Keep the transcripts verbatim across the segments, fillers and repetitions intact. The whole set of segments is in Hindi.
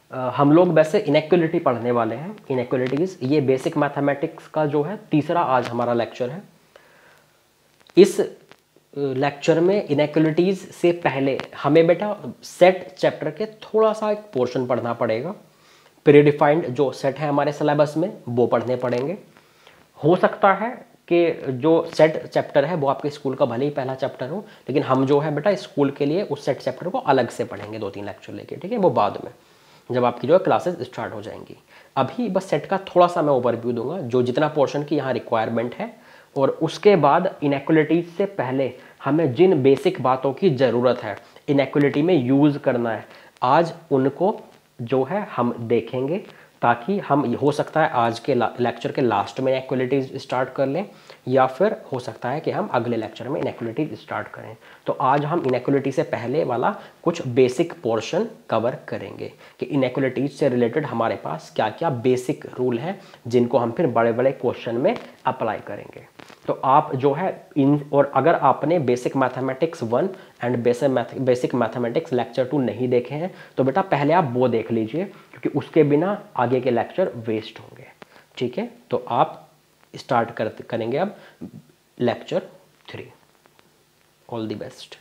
आ, हम लोग वैसे इनइक्वलिटी पढ़ने वाले हैं, इनइक्वलिटीज़। ये बेसिक मैथमेटिक्स का जो है तीसरा आज हमारा लेक्चर है। इस लेक्चर में इनइक्वलिटीज़ से पहले हमें बेटा सेट चैप्टर के थोड़ा सा एक पोर्शन पढ़ना पड़ेगा। प्रीडिफाइंड जो सेट है हमारे सिलेबस में वो पढ़ने पड़ेंगे। हो सकता है कि जो सेट चैप्टर है वो आपके स्कूल का भले ही पहला चैप्टर हो, लेकिन हम जो है बेटा स्कूल के लिए उस सेट चैप्टर को अलग से पढ़ेंगे, दो तीन लेक्चर लेके, ठीक है। वो बाद में जब आपकी जो है क्लासेस स्टार्ट हो जाएंगी। अभी बस सेट का थोड़ा सा मैं ओवरव्यू दूंगा, जो जितना पोर्शन की यहाँ रिक्वायरमेंट है, और उसके बाद इनइक्वलिटीज से पहले हमें जिन बेसिक बातों की ज़रूरत है इनइक्वलिटी में यूज़ करना है, आज उनको जो है हम देखेंगे, ताकि हम, हो सकता है आज के लेक्चर के लास्ट में इनइक्वलिटीज स्टार्ट कर लें, या फिर हो सकता है कि हम अगले लेक्चर में इनइक्वलिटीज स्टार्ट करें। तो आज हम इनइक्वलिटी से पहले वाला कुछ बेसिक पोर्शन कवर करेंगे कि इनइक्वलिटीज से रिलेटेड हमारे पास क्या क्या बेसिक रूल हैं, जिनको हम फिर बड़े बड़े क्वेश्चन में अप्लाई करेंगे। तो आप जो है इन, और अगर आपने basic mathematics one and basic basic mathematics lecture two नहीं देखे हैं तो बेटा पहले आप वो देख लीजिए, क्योंकि उसके बिना आगे के लेक्चर वेस्ट होंगे, ठीक है। तो आप स्टार्ट कर करेंगे अब lecture three. All the best.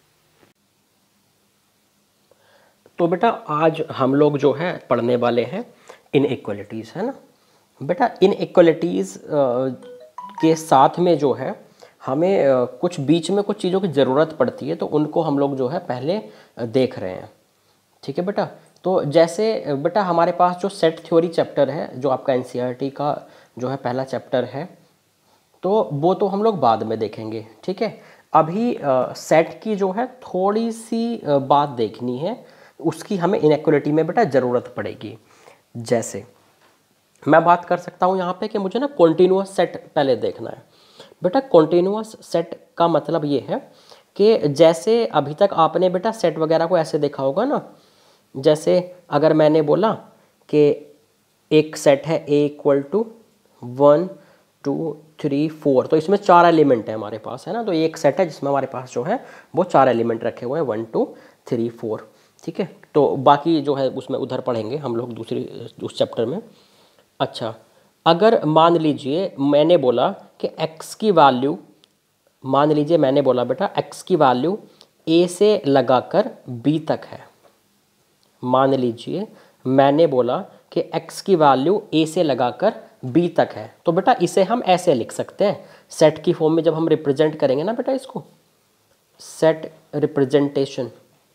तो बेटा आज हम लोग जो है पढ़ने वाले हैं इनइक्वलिटीज़, है ना बेटा। इनइक्वलिटीज़ के साथ में जो है हमें कुछ बीच में कुछ चीज़ों की ज़रूरत पड़ती है, तो उनको हम लोग जो है पहले देख रहे हैं, ठीक है बेटा। तो जैसे बेटा हमारे पास जो सेट थ्योरी चैप्टर है, जो आपका एनसीईआरटी का जो है पहला चैप्टर है, तो वो तो हम लोग बाद में देखेंगे, ठीक है। अभी सेट की जो है थोड़ी सी आ, बात देखनी है, उसकी हमें इनइक्वलिटी में बेटा ज़रूरत पड़ेगी। जैसे मैं बात कर सकता हूँ यहाँ पे कि मुझे ना कॉन्टीन्यूअस सेट पहले देखना है। बेटा कॉन्टीन्यूअस सेट का मतलब ये है कि जैसे अभी तक आपने बेटा सेट वगैरह को ऐसे देखा होगा ना, जैसे अगर मैंने बोला कि एक सेट है A equal to one two three four, तो इसमें चार एलिमेंट है हमारे पास, है ना। तो एक सेट है जिसमें हमारे पास जो है वो चार एलिमेंट रखे हुए हैं, वन टू थ्री फोर, ठीक है। तो बाकी जो है उसमें उधर पढ़ेंगे हम लोग दूसरी उस चैप्टर में। अच्छा, अगर मान लीजिए मैंने बोला कि x की वैल्यू, मान लीजिए मैंने बोला बेटा x की वैल्यू a से लगाकर b तक है। मान लीजिए मैंने बोला कि x की वैल्यू a से लगाकर b तक है, तो बेटा इसे हम ऐसे लिख सकते हैं सेट की फॉर्म में। जब हम रिप्रेजेंट करेंगे ना बेटा इसको, सेट रिप्रेजेंटेशन,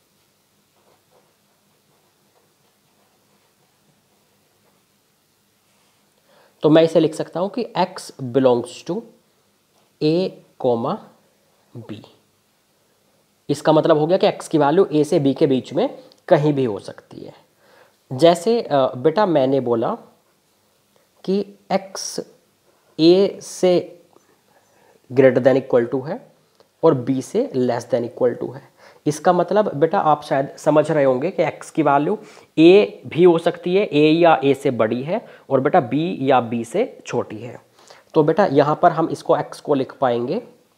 तो मैं इसे लिख सकता हूं कि x belongs to a comma b। इसका मतलब हो गया कि x की वैल्यू a से b के बीच में कहीं भी हो सकती है। जैसे बेटा मैंने बोला कि x a से ग्रेटर देन इक्वल टू है और b से लेस देन इक्वल टू है। इसका मतलब बेटा आप शायद समझ रहे होंगे कि x की वैल्यू a भी हो सकती है, a या a से बड़ी है, और बेटा b या b से छोटी है। तो बेटा यहाँ पर हम इसको x को लिख पाएंगे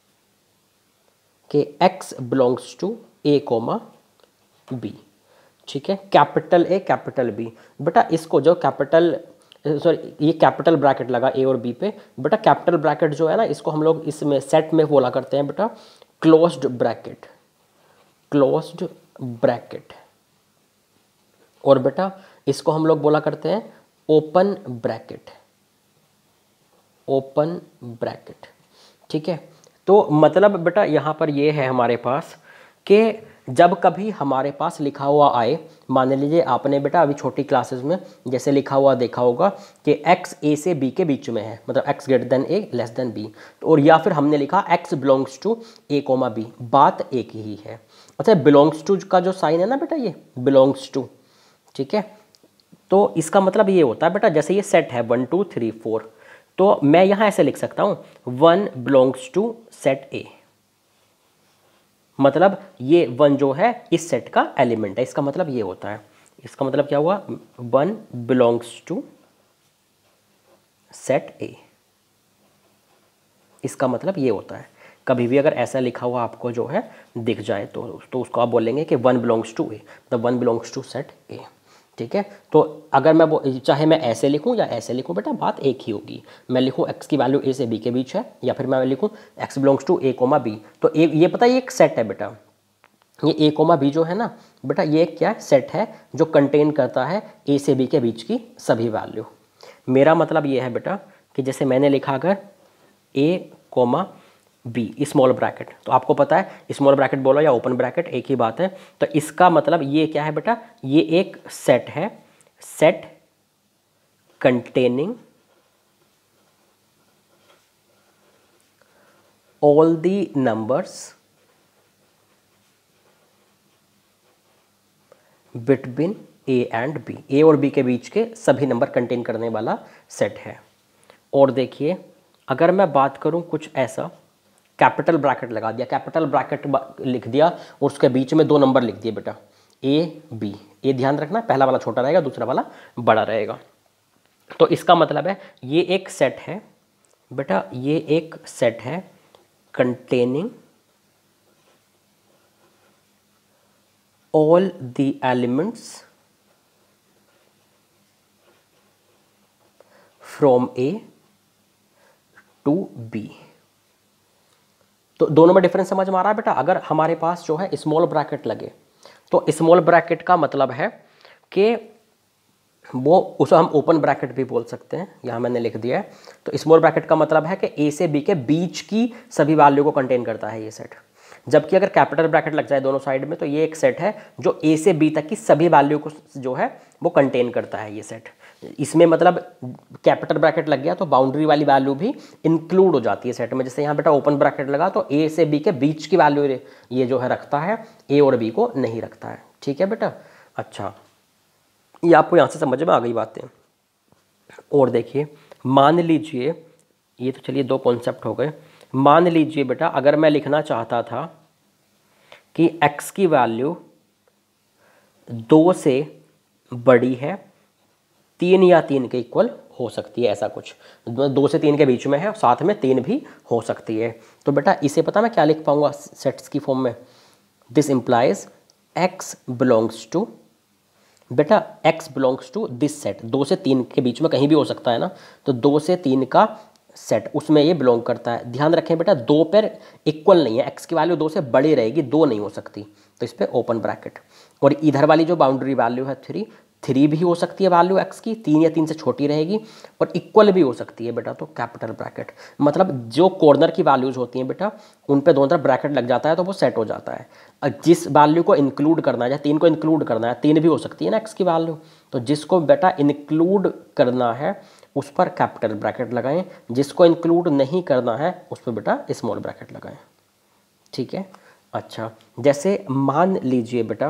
कि x belongs to a comma b, ठीक है। कैपिटल A कैपिटल B, बेटा इसको जो कैपिटल, सॉरी ये कैपिटल ब्रैकेट लगा A और B पे, बेटा कैपिटल ब्रैकेट जो है ना, इसको हम लोग इसमें सेट में बोला करते हैं बेटा क्लोज्ड ब्रैकेट, क्लोज्ड ब्रैकेट। और बेटा इसको हम लोग बोला करते हैं ओपन ब्रैकेट, ओपन ब्रैकेट, ठीक है। तो मतलब बेटा यहाँ पर ये है हमारे पास कि जब कभी हमारे पास लिखा हुआ आए, मान लीजिए आपने बेटा अभी छोटी क्लासेस में जैसे लिखा हुआ देखा होगा कि x a से b के बीच में है, मतलब x greater than a less than b, और या फिर हमने लिखा x belongs to a comma b, बात एक ही है। अच्छा, बिलोंग्स टू का जो साइन है ना बेटा, ये बिलोंग्स टू, ठीक है। तो इसका मतलब ये होता है बेटा, जैसे ये सेट है वन टू थ्री फोर, तो मैं यहाँ ऐसे लिख सकता हूँ one belongs to set A, मतलब ये वन जो है इस सेट का एलिमेंट है। इसका मतलब ये होता है, इसका मतलब क्या हुआ, one belongs to set A, इसका मतलब ये होता है। कभी भी अगर ऐसा लिखा हुआ आपको जो है दिख जाए तो तो उसको आप बोलेंगे कि one belongs to A, the one belongs to set A, ठीक है। तो अगर मैं वो चाहे मैं ऐसे लिखूं या ऐसे लिखूं बेटा बात एक ही होगी। मैं लिखूं x की वैल्यू a से b के बीच है, या फिर मैं लिखूं x belongs to a comma b। तो a, ये पता है ये एक सेट है बेटा, ये a कोमा b जो है ना बेटा, ये एक क्या है, सेट है जो कंटेन करता है a से b के बीच की सभी वैल्यू। मेरा मतलब ये है बेटा कि जैसे मैंने लिखा अगर a comma b small bracket, तो आपको पता है स्मॉल ब्रैकेट बोलो या ओपन ब्रैकेट एक ही बात है। तो इसका मतलब ये क्या है बेटा, ये एक सेट है, set containing all the numbers between a and b, a और बी के बीच के सभी नंबर कंटेन करने वाला सेट है। और देखिए अगर मैं बात करूं कुछ ऐसा, कैपिटल ब्रैकेट लगा दिया, कैपिटल ब्रैकेट लिख दिया और उसके बीच में दो नंबर लिख दिए बेटा ए बी, ये ध्यान रखना पहला वाला छोटा रहेगा दूसरा वाला बड़ा रहेगा। तो इसका मतलब है ये एक सेट है बेटा, ये एक सेट है containing all the elements from a to b. तो दोनों में डिफरेंस समझ में आ रहा है बेटा। अगर हमारे पास जो है स्मॉल ब्रैकेट लगे तो स्मॉल ब्रैकेट का मतलब है कि वो उसे हम ओपन ब्रैकेट भी बोल सकते हैं, यहाँ मैंने लिख दिया है। तो स्मॉल ब्रैकेट का मतलब है कि ए से बी के बीच की सभी वैल्यू को कंटेन करता है ये सेट। जबकि अगर कैपिटल ब्रैकेट लग जाए दोनों साइड में तो ये एक सेट है जो ए से बी तक की सभी वैल्यू को जो है वो कंटेन करता है ये सेट। इसमें मतलब कैपिटल ब्रैकेट लग गया तो बाउंड्री वाली वैल्यू भी इंक्लूड हो जाती है सेट में। जैसे यहाँ बेटा ओपन ब्रैकेट लगा तो ए से बी के बीच की वैल्यू ये जो है रखता है, ए और बी को नहीं रखता है। ठीक है बेटा। अच्छा, ये आपको यहाँ से समझ में आ गई बातें। और देखिए मान लीजिए, ये तो चलिए दो कॉन्सेप्ट हो गए। मान लीजिए बेटा अगर मैं लिखना चाहता था कि x की वैल्यू दो से बड़ी है, तीन या तीन के इक्वल हो सकती है, ऐसा कुछ दो से तीन के बीच में है, साथ में तीन भी हो सकती है। तो बेटा इसे पता मैं क्या लिख पाऊंगा सेट्स की फॉर्म में, this implies x belongs to, बेटा x belongs to this set, दो से तीन के बीच में कहीं भी हो सकता है ना, तो दो से तीन का सेट उसमें ये बिलोंग करता है। ध्यान रखें बेटा दो पर इक्वल नहीं है, x की वैल्यू दो से बड़ी रहेगी, दो नहीं हो सकती, तो इस पर ओपन ब्रैकेट। और इधर वाली जो बाउंड्री वैल्यू है थ्री, थ्री भी हो सकती है वैल्यू x की, तीन या तीन से छोटी रहेगी, और इक्वल भी हो सकती है बेटा, तो कैपिटल ब्रैकेट। मतलब जो कॉर्नर की वैल्यूज होती हैं बेटा उन पे दोनों तरफ ब्रैकेट लग जाता है तो वो सेट हो जाता है। जिस वैल्यू को इंक्लूड करना है, या तीन को इंक्लूड करना है, तीन भी हो सकती है ना x की वैल्यू, तो जिसको बेटा इंक्लूड करना है उस पर कैपिटल ब्रैकेट लगाएं, जिसको इंक्लूड नहीं करना है उस पर बेटा स्मॉल ब्रैकेट लगाएं। ठीक है। अच्छा, जैसे मान लीजिए बेटा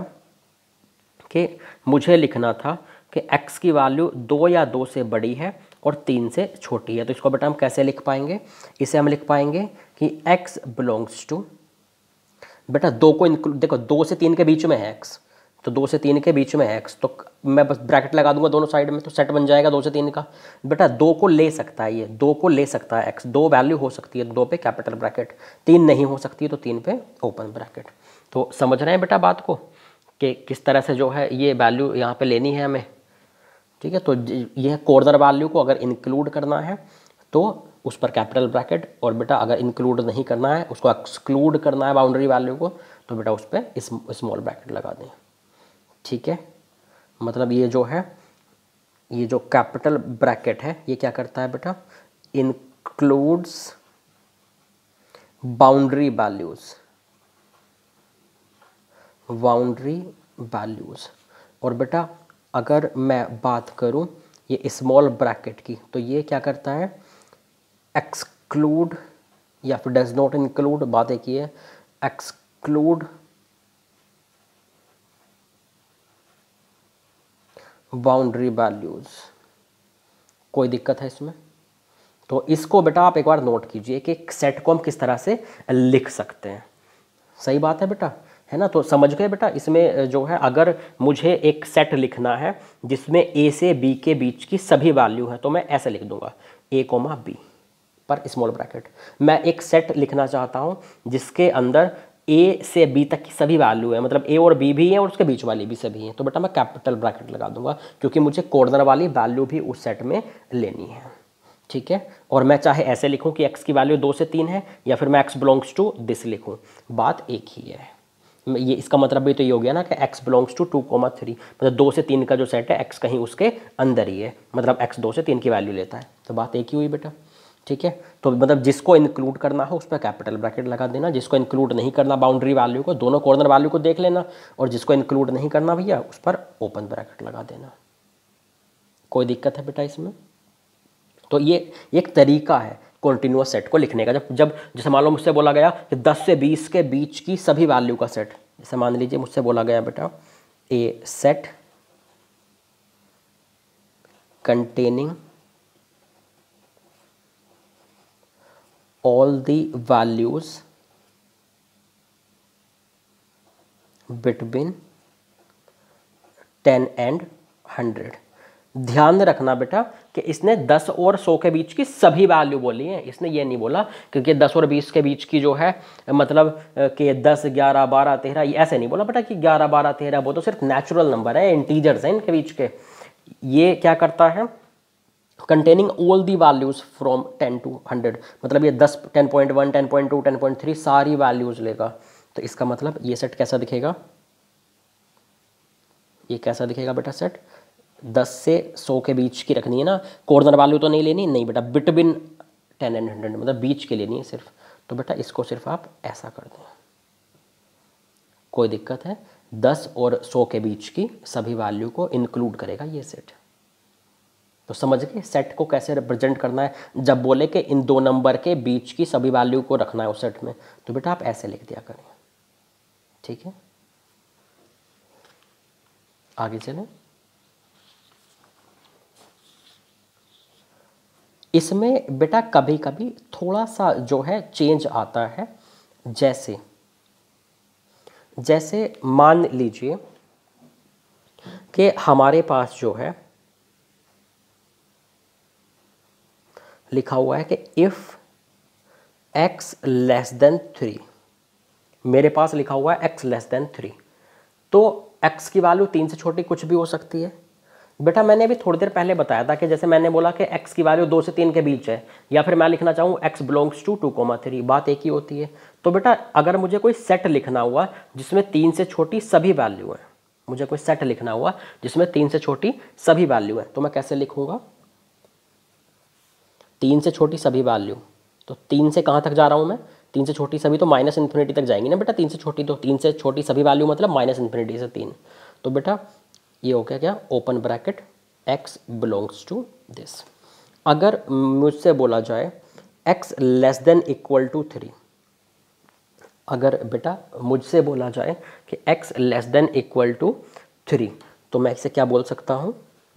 कि मुझे लिखना था कि x की वैल्यू दो या दो से बड़ी है और तीन से छोटी है, तो इसको बेटा हम कैसे लिख पाएंगे, इसे हम लिख पाएंगे कि x बिलोंग्स टू, बेटा दो को इंक्लूड, देखो दो से तीन के बीच में है x, तो दो से तीन के बीच में है x, तो मैं बस ब्रैकेट लगा दूंगा दोनों साइड में, तो सेट बन जाएगा दो से तीन का। बेटा दो को ले सकता है, ये दो को ले सकता है x, दो वैल्यू हो सकती है, दो पे कैपिटल ब्रैकेट, तीन नहीं हो सकती है तो तीन पे ओपन ब्रैकेट। तो समझ रहे हैं बेटा बात को कि किस तरह से जो है ये वैल्यू यहाँ पे लेनी है हमें। ठीक है। तो यह कॉर्नर वैल्यू को अगर इंक्लूड करना है तो उस पर कैपिटल ब्रैकेट, और बेटा अगर इंक्लूड नहीं करना है, उसको एक्सक्लूड करना है बाउंड्री वैल्यू को, तो बेटा उस पर स्मॉल ब्रैकेट लगा दें। ठीक है। मतलब ये जो है, ये जो कैपिटल ब्रैकेट है ये क्या करता है बेटा, includes boundary values, boundary values. और बेटा अगर मैं बात करूं ये स्मॉल ब्रैकेट की, तो ये क्या करता है, एक्सक्लूड या फिर डज नॉट इंक्लूड, बात एक ही है, एक्सक्लूड बाउंड्री वैल्यूज। कोई दिक्कत है इसमें? तो इसको बेटा आप एक बार नोट कीजिए कि एक सेट को हम किस तरह से लिख सकते हैं। सही बात है बेटा, है ना। तो समझ गए बेटा, इसमें जो है अगर मुझे एक सेट लिखना है जिसमें ए से बी के बीच की सभी वैल्यू है तो मैं ऐसे लिख दूंगा ए कोमा बी पर स्मॉल ब्रैकेट। मैं एक सेट लिखना चाहता हूं जिसके अंदर ए से बी तक की सभी वैल्यू है, मतलब ए और बी भी हैं और उसके बीच वाली भी सभी हैं, तो बेटा मैं कैपिटल ब्रैकेट लगा दूंगा क्योंकि मुझे कॉर्नर वाली वैल्यू भी उस सेट में लेनी है, ठीक है। और मैं चाहे ऐसे लिखूं कि x की वैल्यू दो से तीन है या फिर मैं x बिलोंग्स टू दिस लिखूं, बात एक ही है। ये इसका मतलब भी तो ये हो गया ना कि x belongs to two comma three, मतलब दो से तीन का जो सेट है x कहीं उसके अंदर ही है, मतलब x दो से तीन की वैल्यू लेता है, तो बात एक ही हुई बेटा, ठीक है। तो मतलब जिसको इंक्लूड करना हो उस पर कैपिटल ब्रैकेट लगा देना, जिसको इंक्लूड नहीं करना बाउंड्री वैल्यू को, दोनों कॉर्नर वैल्यू को देख लेना, और जिसको इंक्लूड नहीं करना भैया उस पर ओपन ब्रैकेट लगा देना। कोई दिक्कत है बेटा इसमें? तो ये एक तरीका है कॉन्टिन्यूअस सेट को लिखने का। जब जब जैसे मान लो मुझसे बोला गया कि दस से बीस के बीच की सभी वैल्यू का सेट, जैसे मान लीजिए मुझसे बोला गया बेटा a set containing all the values between ten and hundred. ध्यान रखना बेटा कि इसने दस और सौ के बीच की सभी वैल्यू बोली है, इसने ये नहीं बोला क्योंकि दस और बीस के बीच की जो है मतलब कि दस ग्यारह बारह तेरह, ऐसे नहीं बोला बेटा कि ग्यारह बारह तेरह, वो तो सिर्फ नेचुरल नंबर है, इंटीजर्स हैं इनके बीच के। ये क्या करता है, containing all the values from ten to hundred, मतलब ये दस, ten point one, ten point two, ten point three सारी वैल्यूज लेगा। तो इसका मतलब ये सेट कैसा दिखेगा, ये कैसा दिखेगा बेटा सेट, दस से सौ के बीच की रखनी है ना, कॉर्नर वैल्यू तो नहीं लेनी, नहीं बेटा बिटवीन टेन एंड हंड्रेड, मतलब बीच के लेनी है सिर्फ। तो बेटा इसको सिर्फ आप ऐसा कर दें, कोई दिक्कत है, दस और सौ के बीच की सभी वैल्यू को इंक्लूड करेगा ये सेट। तो समझ गए सेट को कैसे रिप्रेजेंट करना है, जब बोले कि इन दो नंबर के बीच की सभी वैल्यू को रखना है उस सेट में, तो बेटा आप ऐसे लिख दिया करें, ठीक है। आगे चलें, इसमें बेटा कभी कभी थोड़ा सा जो है चेंज आता है, जैसे जैसे मान लीजिए कि हमारे पास जो है लिखा हुआ है कि if x less than three, मेरे पास लिखा हुआ है x लेस देन थ्री, तो x की वैल्यू तीन से छोटी कुछ भी हो सकती है। बेटा मैंने अभी थोड़ी देर पहले बताया था कि जैसे मैंने बोला कि x की वैल्यू दो से तीन के बीच है, या फिर मैं लिखना चाहूँ x belongs to two comma three, बात एक ही होती है। तो बेटा अगर मुझे कोई सेट लिखना हुआ जिसमें तीन से छोटी सभी वैल्यू है, मुझे कोई सेट लिखना हुआ जिसमें तीन से छोटी सभी वैल्यू है, तो मैं कैसे लिखूंगा, तीन से छोटी सभी वैल्यू, तो तीन से कहाँ तक जा रहा हूँ मैं, तीन से छोटी सभी तो माइनस इन्फिनिटी तक जाएंगी ना बेटा, तीन से छोटी, तो तीन से छोटी सभी वैल्यू मतलब माइनस इन्फिनिटी से तीन। तो बेटा ये हो गया क्या, open bracket x belongs to this. अगर मुझसे बोला जाए x less than equal to three, अगर बेटा मुझसे बोला जाए कि x less than equal to three, तो मैं इसे क्या बोल सकता हूँ,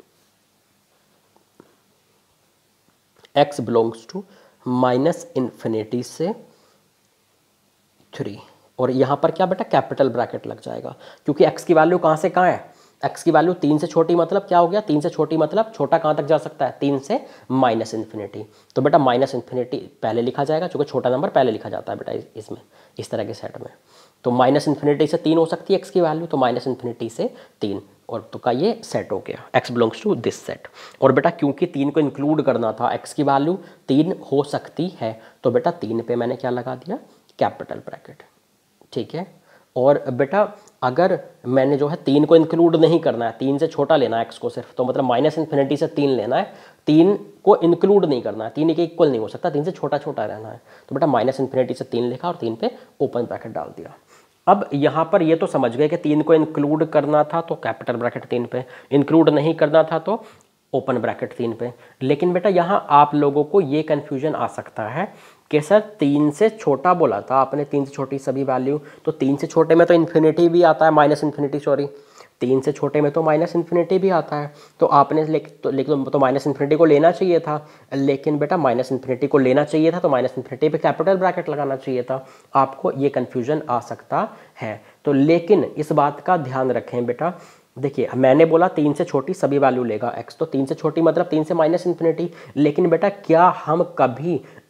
x belongs to minus infinity से थ्री, और यहाँ पर क्या बेटा कैपिटल ब्रैकेट लग जाएगा, क्योंकि x की वैल्यू कहाँ से कहाँ है, x की वैल्यू तीन से छोटी, मतलब क्या हो गया, तीन से छोटी मतलब छोटा कहाँ तक जा सकता है, तीन से माइनस इन्फिनिटी। तो बेटा माइनस इन्फिनिटी पहले लिखा जाएगा क्योंकि छोटा नंबर पहले लिखा जाता है बेटा इसमें, इस तरह के सेट में। तो माइनस इन्फिनिटी से तीन हो सकती है x की वैल्यू, तो माइनस इन्फिनिटी से तीन, और तो का ये सेट हो गया x belongs to this set. और बेटा क्योंकि तीन को इंक्लूड करना था, x की वैल्यू तीन हो सकती है, तो बेटा तीन पे मैंने क्या लगा दिया, कैपिटल ब्रैकेट, ठीक है। और बेटा अगर मैंने जो है तीन को इंक्लूड नहीं करना है, तीन से छोटा लेना है x को सिर्फ, तो मतलब माइनस इन्फिनिटी से तीन लेना है, तीन को इंक्लूड नहीं करना है, तीन के इक्वल नहीं हो सकता, तीन से छोटा छोटा रहना है, तो बेटा माइनस इन्फिनिटी से तीन लिखा और तीन पे ओपन ब्रैकेट डाल दिया। अब यहाँ पर ये तो समझ गए कि तीन को इंक्लूड करना था तो कैपिटल ब्रैकेट तीन पे, इंक्लूड नहीं करना था तो ओपन ब्रैकेट तीन पे। लेकिन बेटा यहाँ आप लोगों को ये कन्फ्यूजन आ सकता है कि सर तीन से छोटा बोला था आपने, तीन से छोटी सभी वैल्यू, तो तीन से छोटे में तो इन्फिनिटी भी आता है, माइनस इन्फिनिटी सॉरी, तीन से छोटे में तो माइनस इन्फिनिटी भी आता है, तो आपने लेकिन तो, लेकिन तो माइनस इन्फिनिटी को लेना चाहिए था, लेकिन बेटा माइनस इन्फिनिटी को लेना चाहिए था तो माइनस इन्फिनिटी पे कैपिटल ब्रैकेट लगाना चाहिए था, आपको ये कन्फ्यूजन आ सकता है। तो लेकिन इस बात का ध्यान रखें बेटा, देखिए मैंने बोला तीन से छोटी सभी वैल्यू लेगा x, तो तीन से छोटी मतलब तीन से माइनस इन्फिनिटी, लेकिन बेटा क्या हम कभी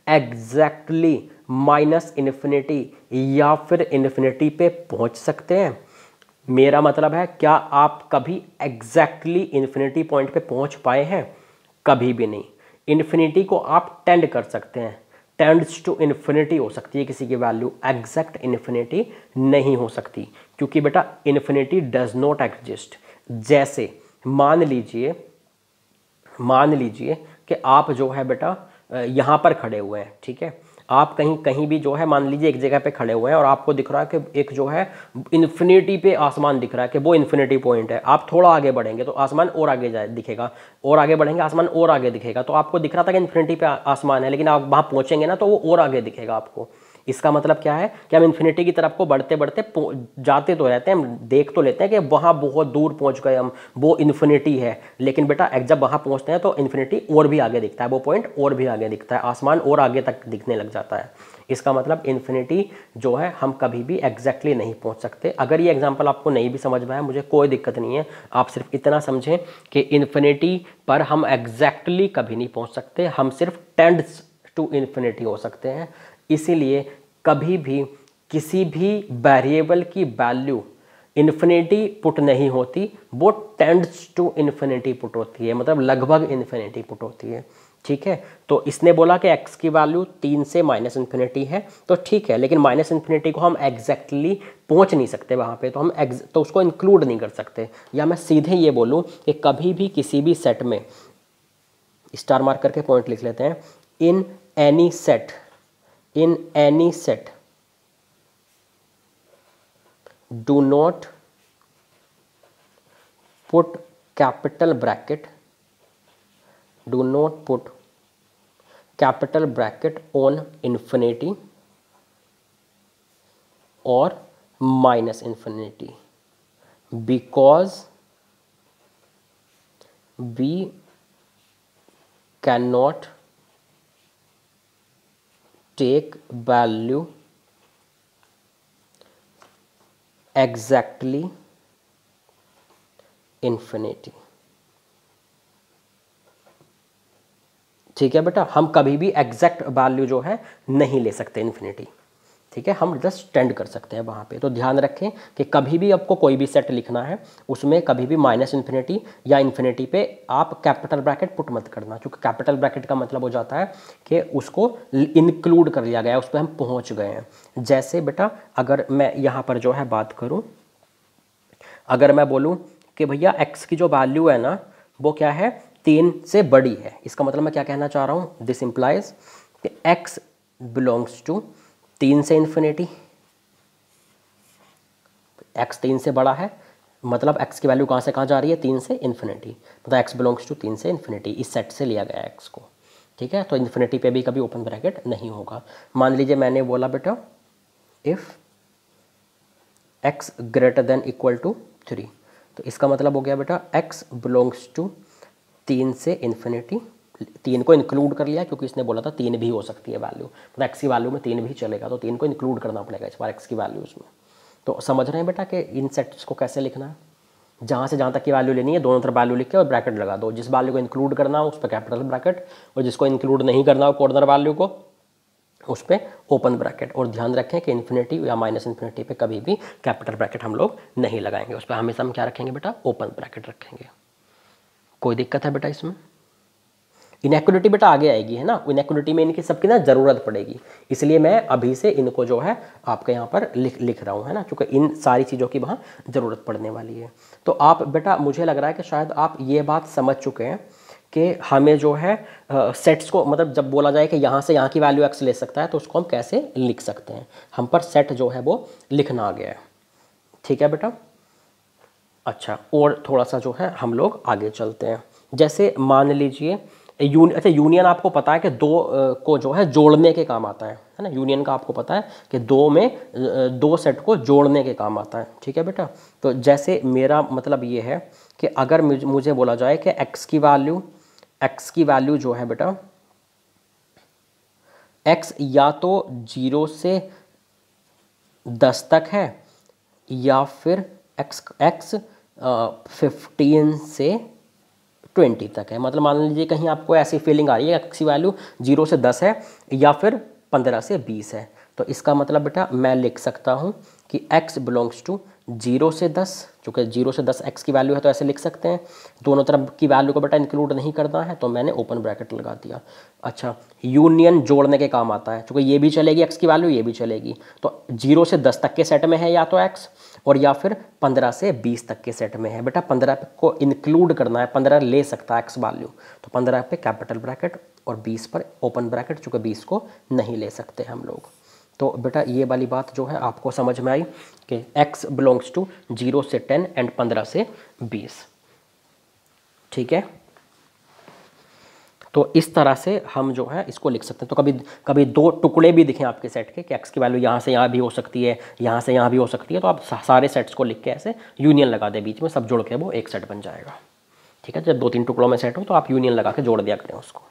एग्जैक्टली माइनस इन्फिनिटी या फिर इन्फिनिटी पे पहुंच सकते हैं? मेरा मतलब है, क्या आप कभी एग्जैक्टली इन्फिनिटी पॉइंट पे पहुंच पाए हैं? कभी भी नहीं। इन्फिनिटी को आप टेंड कर सकते हैं, टेंड्स टू इन्फिनिटी हो सकती है किसी की वैल्यू, एग्जैक्ट इन्फिनिटी नहीं हो सकती, क्योंकि बेटा इन्फिनिटी डज नॉट एग्जिस्ट। जैसे मान लीजिए मान लीजिए कि आप जो है बेटा यहाँ पर खड़े हुए हैं, ठीक है, आप कहीं कहीं भी जो है मान लीजिए एक जगह पे खड़े हुए हैं और आपको दिख रहा है कि एक जो है इन्फिनिटी पे आसमान दिख रहा है कि वो इन्फिनिटी पॉइंट है। आप थोड़ा आगे बढ़ेंगे तो आसमान और आगे जाए दिखेगा, और आगे बढ़ेंगे आसमान और आगे दिखेगा। तो आपको दिख रहा था कि इन्फिनिटी पे आसमान है, लेकिन आप वहाँ पहुँचेंगे ना तो वो और आगे दिखेगा आपको। इसका मतलब क्या है कि हम इन्फिनिटी की तरफ को बढ़ते बढ़ते जाते तो रहते हैं, हम देख तो लेते हैं कि वहाँ बहुत दूर पहुँच गए हम, वो इन्फिनिटी है, लेकिन बेटा जब वहाँ पहुँचते हैं तो इन्फिनिटी और भी आगे दिखता है, वो पॉइंट और भी आगे दिखता है, आसमान और आगे तक दिखने लग जाता है। इसका मतलब इन्फिनिटी जो है हम कभी भी एग्जैक्टली नहीं पहुँच सकते। अगर ये एग्जाम्पल आपको नहीं भी समझ में आया, मुझे कोई दिक्कत नहीं है, आप सिर्फ इतना समझें कि इन्फिनिटी पर हम एग्जैक्टली कभी नहीं पहुँच सकते, हम सिर्फ टेंड्स टू इन्फिनिटी हो सकते हैं। इसीलिए कभी भी किसी भी वेरिएबल की वैल्यू इन्फिनिटी पुट नहीं होती, वो टेंड्स टू इन्फिनिटी पुट होती है, मतलब लगभग इन्फिनिटी पुट होती है, ठीक है। तो इसने बोला कि x की वैल्यू तीन से माइनस इन्फिनिटी है, तो ठीक है, लेकिन माइनस इन्फिनिटी को हम एग्जैक्टली पहुंच नहीं सकते वहाँ पे, तो हम एग्ज तो उसको इंक्लूड नहीं कर सकते। या मैं सीधे ये बोलूँ कि कभी भी किसी भी सेट में, स्टार मार्क करके पॉइंट लिख लेते हैं, in any set in any set do not put capital bracket do not put capital bracket on infinity or minus infinity, because we cannot take value exactly infinity। ठीक है बेटा, हम कभी भी एग्जैक्ट वैल्यू जो है नहीं ले सकते इन्फिनिटी, ठीक है, हम जस्ट टेंड कर सकते हैं वहाँ पे। तो ध्यान रखें कि कभी भी आपको कोई भी सेट लिखना है, उसमें कभी भी माइनस इन्फिनिटी या इन्फिनिटी पे आप कैपिटल ब्रैकेट पुट मत करना, क्योंकि कैपिटल ब्रैकेट का मतलब हो जाता है कि उसको इंक्लूड कर लिया गया है, उस पर हम पहुँच गए हैं। जैसे बेटा अगर मैं यहाँ पर जो है बात करूँ, अगर मैं बोलूँ कि भैया एक्स की जो वैल्यू है ना वो क्या है, तीन से बड़ी है, इसका मतलब मैं क्या कहना चाह रहा हूँ, दिस इम्प्लाइज कि एक्स बिलोंग्स टू तीन से इन्फिनिटी, एक्स तीन से बड़ा है, मतलब एक्स की वैल्यू कहाँ से कहाँ जा रही है, तीन से इन्फिनिटी, मतलब एक्स बिलोंग्स टू तीन से इन्फिनिटी, इस सेट से लिया गया है एक्स को, ठीक है। तो इन्फिनिटी पे भी कभी ओपन ब्रैकेट नहीं होगा। मान लीजिए मैंने बोला बेटा if x greater than equal to three, तो इसका मतलब हो गया बेटा एक्स बिलोंग्स टू तीन से इन्फिनिटी, तीन को इंक्लूड कर लिया क्योंकि इसने बोला था तीन भी हो सकती है वैल्यू, मतलब एक्स की वैल्यू में तीन भी चलेगा, तो तीन को इंक्लूड करना पड़ेगा इस बार एक्स की वैल्यूज़ में। तो समझ रहे हैं बेटा कि इन सेट्स को कैसे लिखना है, जहाँ से जहाँ तक की वैल्यू लेनी है दोनों तरफ वैल्यू लिख के और ब्रैकेट लगा दो, जिस वैल्यू को इंक्लूड करना हो उस पर कैपिटल ब्रैकेट, और जिसको इंक्लूड नहीं करना हो कॉर्नर वैल्यू को उस पर ओपन ब्रैकेट। और ध्यान रखें कि इन्फिनिटी या माइनस इन्फिनिटी पे कभी भी कैपिटल ब्रैकेट हम लोग नहीं लगाएंगे, उस पर हमेशा हम क्या रखेंगे बेटा, ओपन ब्रैकेट रखेंगे। कोई दिक्कत है बेटा इसमें? इनइक्वालिटी बेटा आगे आएगी, है ना, इनइक्वालिटी में इनकी सबकी ना ज़रूरत पड़ेगी, इसलिए मैं अभी से इनको जो है आपके यहाँ पर लिख लिख रहा हूँ, है ना, क्योंकि इन सारी चीज़ों की वहाँ ज़रूरत पड़ने वाली है। तो आप बेटा मुझे लग रहा है कि शायद आप ये बात समझ चुके हैं कि हमें जो है सेट्स को, मतलब जब बोला जाए कि यहाँ से यहाँ की वैल्यू एक्स ले सकता है तो उसको हम कैसे लिख सकते हैं, हम पर सेट जो है वो लिखना आ गया है, ठीक है बेटा। अच्छा, और थोड़ा सा जो है हम लोग आगे चलते हैं। जैसे मान लीजिए यून अच्छा यूनियन आपको पता है कि दो को जो है जोड़ने के काम आता है, है ना, यूनियन का आपको पता है कि दो में दो सेट को जोड़ने के काम आता है, ठीक है बेटा। तो जैसे मेरा मतलब ये है कि अगर मुझे बोला जाए कि x की वैल्यू x की वैल्यू जो है बेटा x या तो जीरो से दस तक है या फिर x x फिफ्टीन से ट्वेंटी तक है। मतलब मान लीजिए कहीं आपको ऐसी फीलिंग आ रही है एक्स की वैल्यू जीरो से दस है या फिर पंद्रह से बीस है, तो इसका मतलब बेटा मैं लिख सकता हूँ कि x बिलोंग्स टू जीरो से दस, चूँकि जीरो से दस x की वैल्यू है तो ऐसे लिख सकते हैं। दोनों तरफ की वैल्यू को बेटा इंक्लूड नहीं करना है तो मैंने ओपन ब्रैकेट लगा दिया। अच्छा, यूनियन जोड़ने के काम आता है, चूँकि ये भी चलेगी x की वैल्यू, ये भी चलेगी, तो जीरो से दस तक के सेट में है या तो x, और या फिर पंद्रह से बीस तक के सेट में है। बेटा पंद्रह को इंक्लूड करना है, पंद्रह ले सकता है एक्स वैल्यू, तो पंद्रह पे कैपिटल ब्रैकेट और बीस पर ओपन ब्रैकेट, चूँकि बीस को नहीं ले सकते हम लोग। तो बेटा ये वाली बात जो है आपको समझ में आई कि x बिलोंग्स टू जीरो से टेन एंड पंद्रह से बीस। ठीक है, तो इस तरह से हम जो है इसको लिख सकते हैं। तो कभी कभी दो टुकड़े भी दिखें आपके सेट के कि x की वैल्यू यहाँ से यहाँ भी हो सकती है, यहाँ से यहाँ भी हो सकती है, तो आप सारे सेट्स को लिख के ऐसे यूनियन लगा दें बीच में, सब जुड़ के वो एक सेट बन जाएगा। ठीक है, जब दो तीन टुकड़ों में सेट हो तो आप यूनियन लगा के जोड़ दिया करें उसको।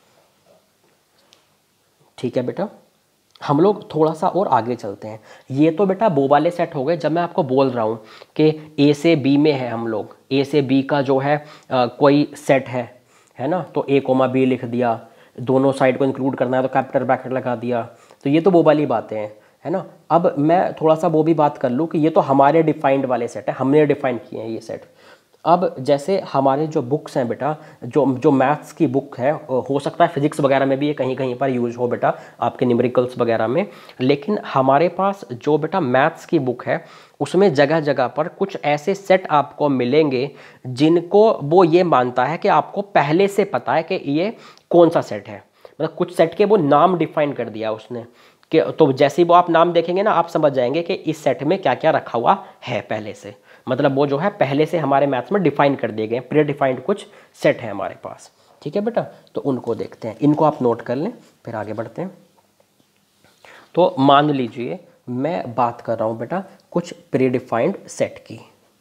ठीक है बेटा, हम लोग थोड़ा सा और आगे चलते हैं। ये तो बेटा वो वाले सेट हो गए जब मैं आपको बोल रहा हूँ कि ए से बी में है, हम लोग ए से बी का जो है आ, कोई सेट है है ना, तो ए कोमा बी लिख दिया, दोनों साइड को इंक्लूड करना है तो कैपिटल ब्रैकेट लगा दिया। तो ये तो वो वाली बातें हैं, है ना। अब मैं थोड़ा सा वो भी बात कर लूँ कि ये तो हमारे डिफाइंड वाले सेट है, हमने डिफाइन किए हैं ये सेट। अब जैसे हमारे जो बुक्स हैं बेटा, जो जो मैथ्स की बुक है, हो सकता है फिजिक्स वगैरह में भी ये कहीं कहीं पर यूज हो बेटा, आपके न्यूमेरिकल्स वगैरह में, लेकिन हमारे पास जो बेटा मैथ्स की बुक है उसमें जगह जगह पर कुछ ऐसे सेट आपको मिलेंगे जिनको वो ये मानता है कि आपको पहले से पता है कि ये कौन सा सेट है। मतलब कुछ सेट के वो नाम डिफाइन कर दिया उसने कि, तो जैसे ही वो आप नाम देखेंगे ना आप समझ जाएंगे कि इस सेट में क्या क्या रखा हुआ है पहले से। मतलब वो जो है पहले से हमारे मैथ्स में डिफाइन कर दिए गए, प्री डिफाइंड कुछ सेट है हमारे पास। ठीक है बेटा, तो उनको देखते हैं, इनको आप नोट कर लें फिर आगे बढ़ते हैं। तो मान लीजिए मैं बात कर रहा हूं बेटा कुछ प्री डिफाइंड सेट की।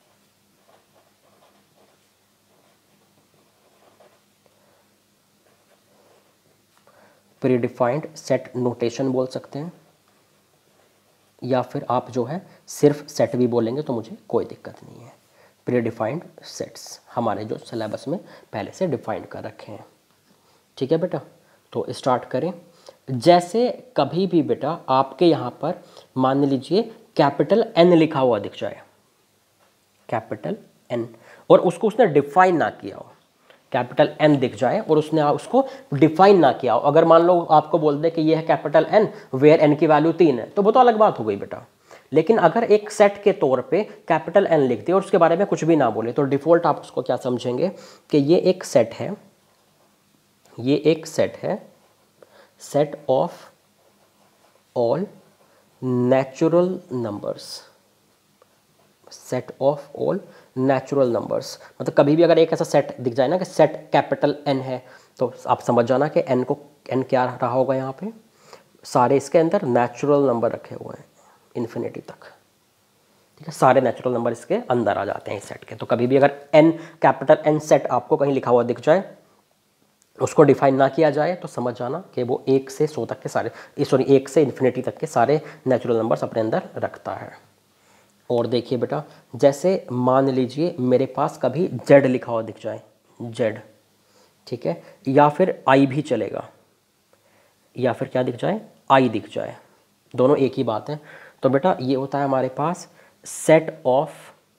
प्री डिफाइंड सेट नोटेशन बोल सकते हैं, या फिर आप जो है सिर्फ सेट भी बोलेंगे तो मुझे कोई दिक्कत नहीं है। प्री डिफाइंड सेट्स हमारे जो सिलेबस में पहले से डिफाइंड कर रखे हैं। ठीक है बेटा, तो स्टार्ट करें। जैसे कभी भी बेटा आपके यहाँ पर मान लीजिए कैपिटल एन लिखा हुआ दिख जाए, कैपिटल एन, और उसको उसने डिफाइन ना किया हो, कैपिटल एन दिख जाए और उसने उसको डिफाइन ना किया हो। अगर मान लो आपको बोल दे कि ये है कैपिटल एन वेयर एन की वैल्यू तीन है, तो वो तो अलग बात हो गई बेटा। लेकिन अगर एक सेट के तौर पे कैपिटल एन लिख दे और उसके बारे में कुछ भी ना बोले, तो डिफॉल्ट आप उसको क्या समझेंगे कि ये एक सेट है, ये एक सेट है, set of all natural numbers, set of all natural numbers. मतलब कभी भी अगर एक ऐसा सेट दिख जाए ना कि सेट कैपिटल एन है, तो आप समझ जाना कि एन को एन क्या रहा होगा यहाँ पे, सारे इसके अंदर नेचुरल नंबर रखे हुए हैं इन्फिनिटी तक। ठीक है, सारे नेचुरल नंबर इसके अंदर आ जाते हैं इस सेट के। तो कभी भी अगर एन कैपिटल एन सेट आपको कहीं लिखा हुआ दिख जाए, उसको डिफाइन ना किया जाए, तो समझ जाना कि वो एक से सौ तक के सारे सॉरी एक से इन्फिनिटी तक के सारे नेचुरल नंबर्स अपने अंदर रखता है। और देखिए बेटा, जैसे मान लीजिए मेरे पास कभी जेड लिखा हुआ दिख जाए, जेड, ठीक है, या फिर आई भी चलेगा, या फिर क्या दिख जाए, आई दिख जाए, दोनों एक ही बात है। तो बेटा ये होता है हमारे पास set of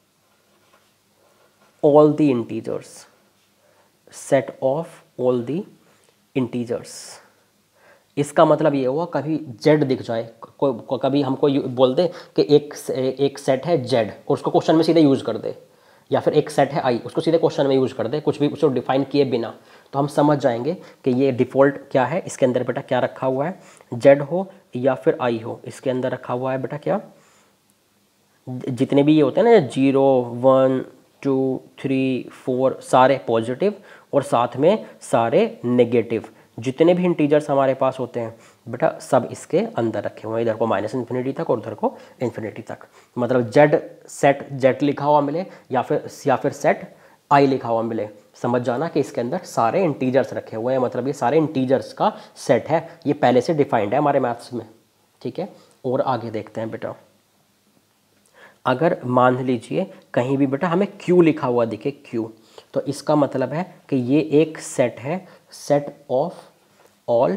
all the integers, set of all the integers. इसका मतलब ये हुआ कभी जेड दिख जाए, को, को, कभी हमको बोल दे कि एक एक सेट है जेड और उसको क्वेश्चन में सीधे यूज़ कर दे, या फिर एक सेट है आई उसको सीधे क्वेश्चन में यूज़ कर दे, कुछ भी उसको डिफाइन किए बिना, तो हम समझ जाएंगे कि ये डिफ़ॉल्ट क्या है, इसके अंदर बेटा क्या रखा हुआ है, जेड हो या फिर आई हो, इसके अंदर रखा हुआ है बेटा क्या, जितने भी ये होते हैं ना, zero one two three four, सारे पॉजिटिव और साथ में सारे नेगेटिव, जितने भी इंटीजर्स हमारे पास होते हैं बेटा सब इसके अंदर रखे हुए हैं, इधर को माइनस इन्फिनिटी तक और उधर को इन्फिनिटी तक। मतलब जेड सेट जेड लिखा हुआ मिले या फिर या फिर सेट आई लिखा हुआ मिले, समझ जाना कि इसके अंदर सारे इंटीजर्स रखे हुए हैं, मतलब ये सारे इंटीजर्स का सेट है, ये पहले से डिफाइंड है हमारे मैथ्स में। ठीक है, और आगे देखते हैं बेटा। अगर मान लीजिए कहीं भी बेटा हमें Q लिखा हुआ दिखे Q, तो इसका मतलब है कि ये एक सेट है, set of all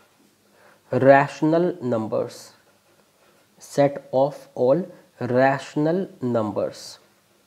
rational numbers, set of all rational numbers.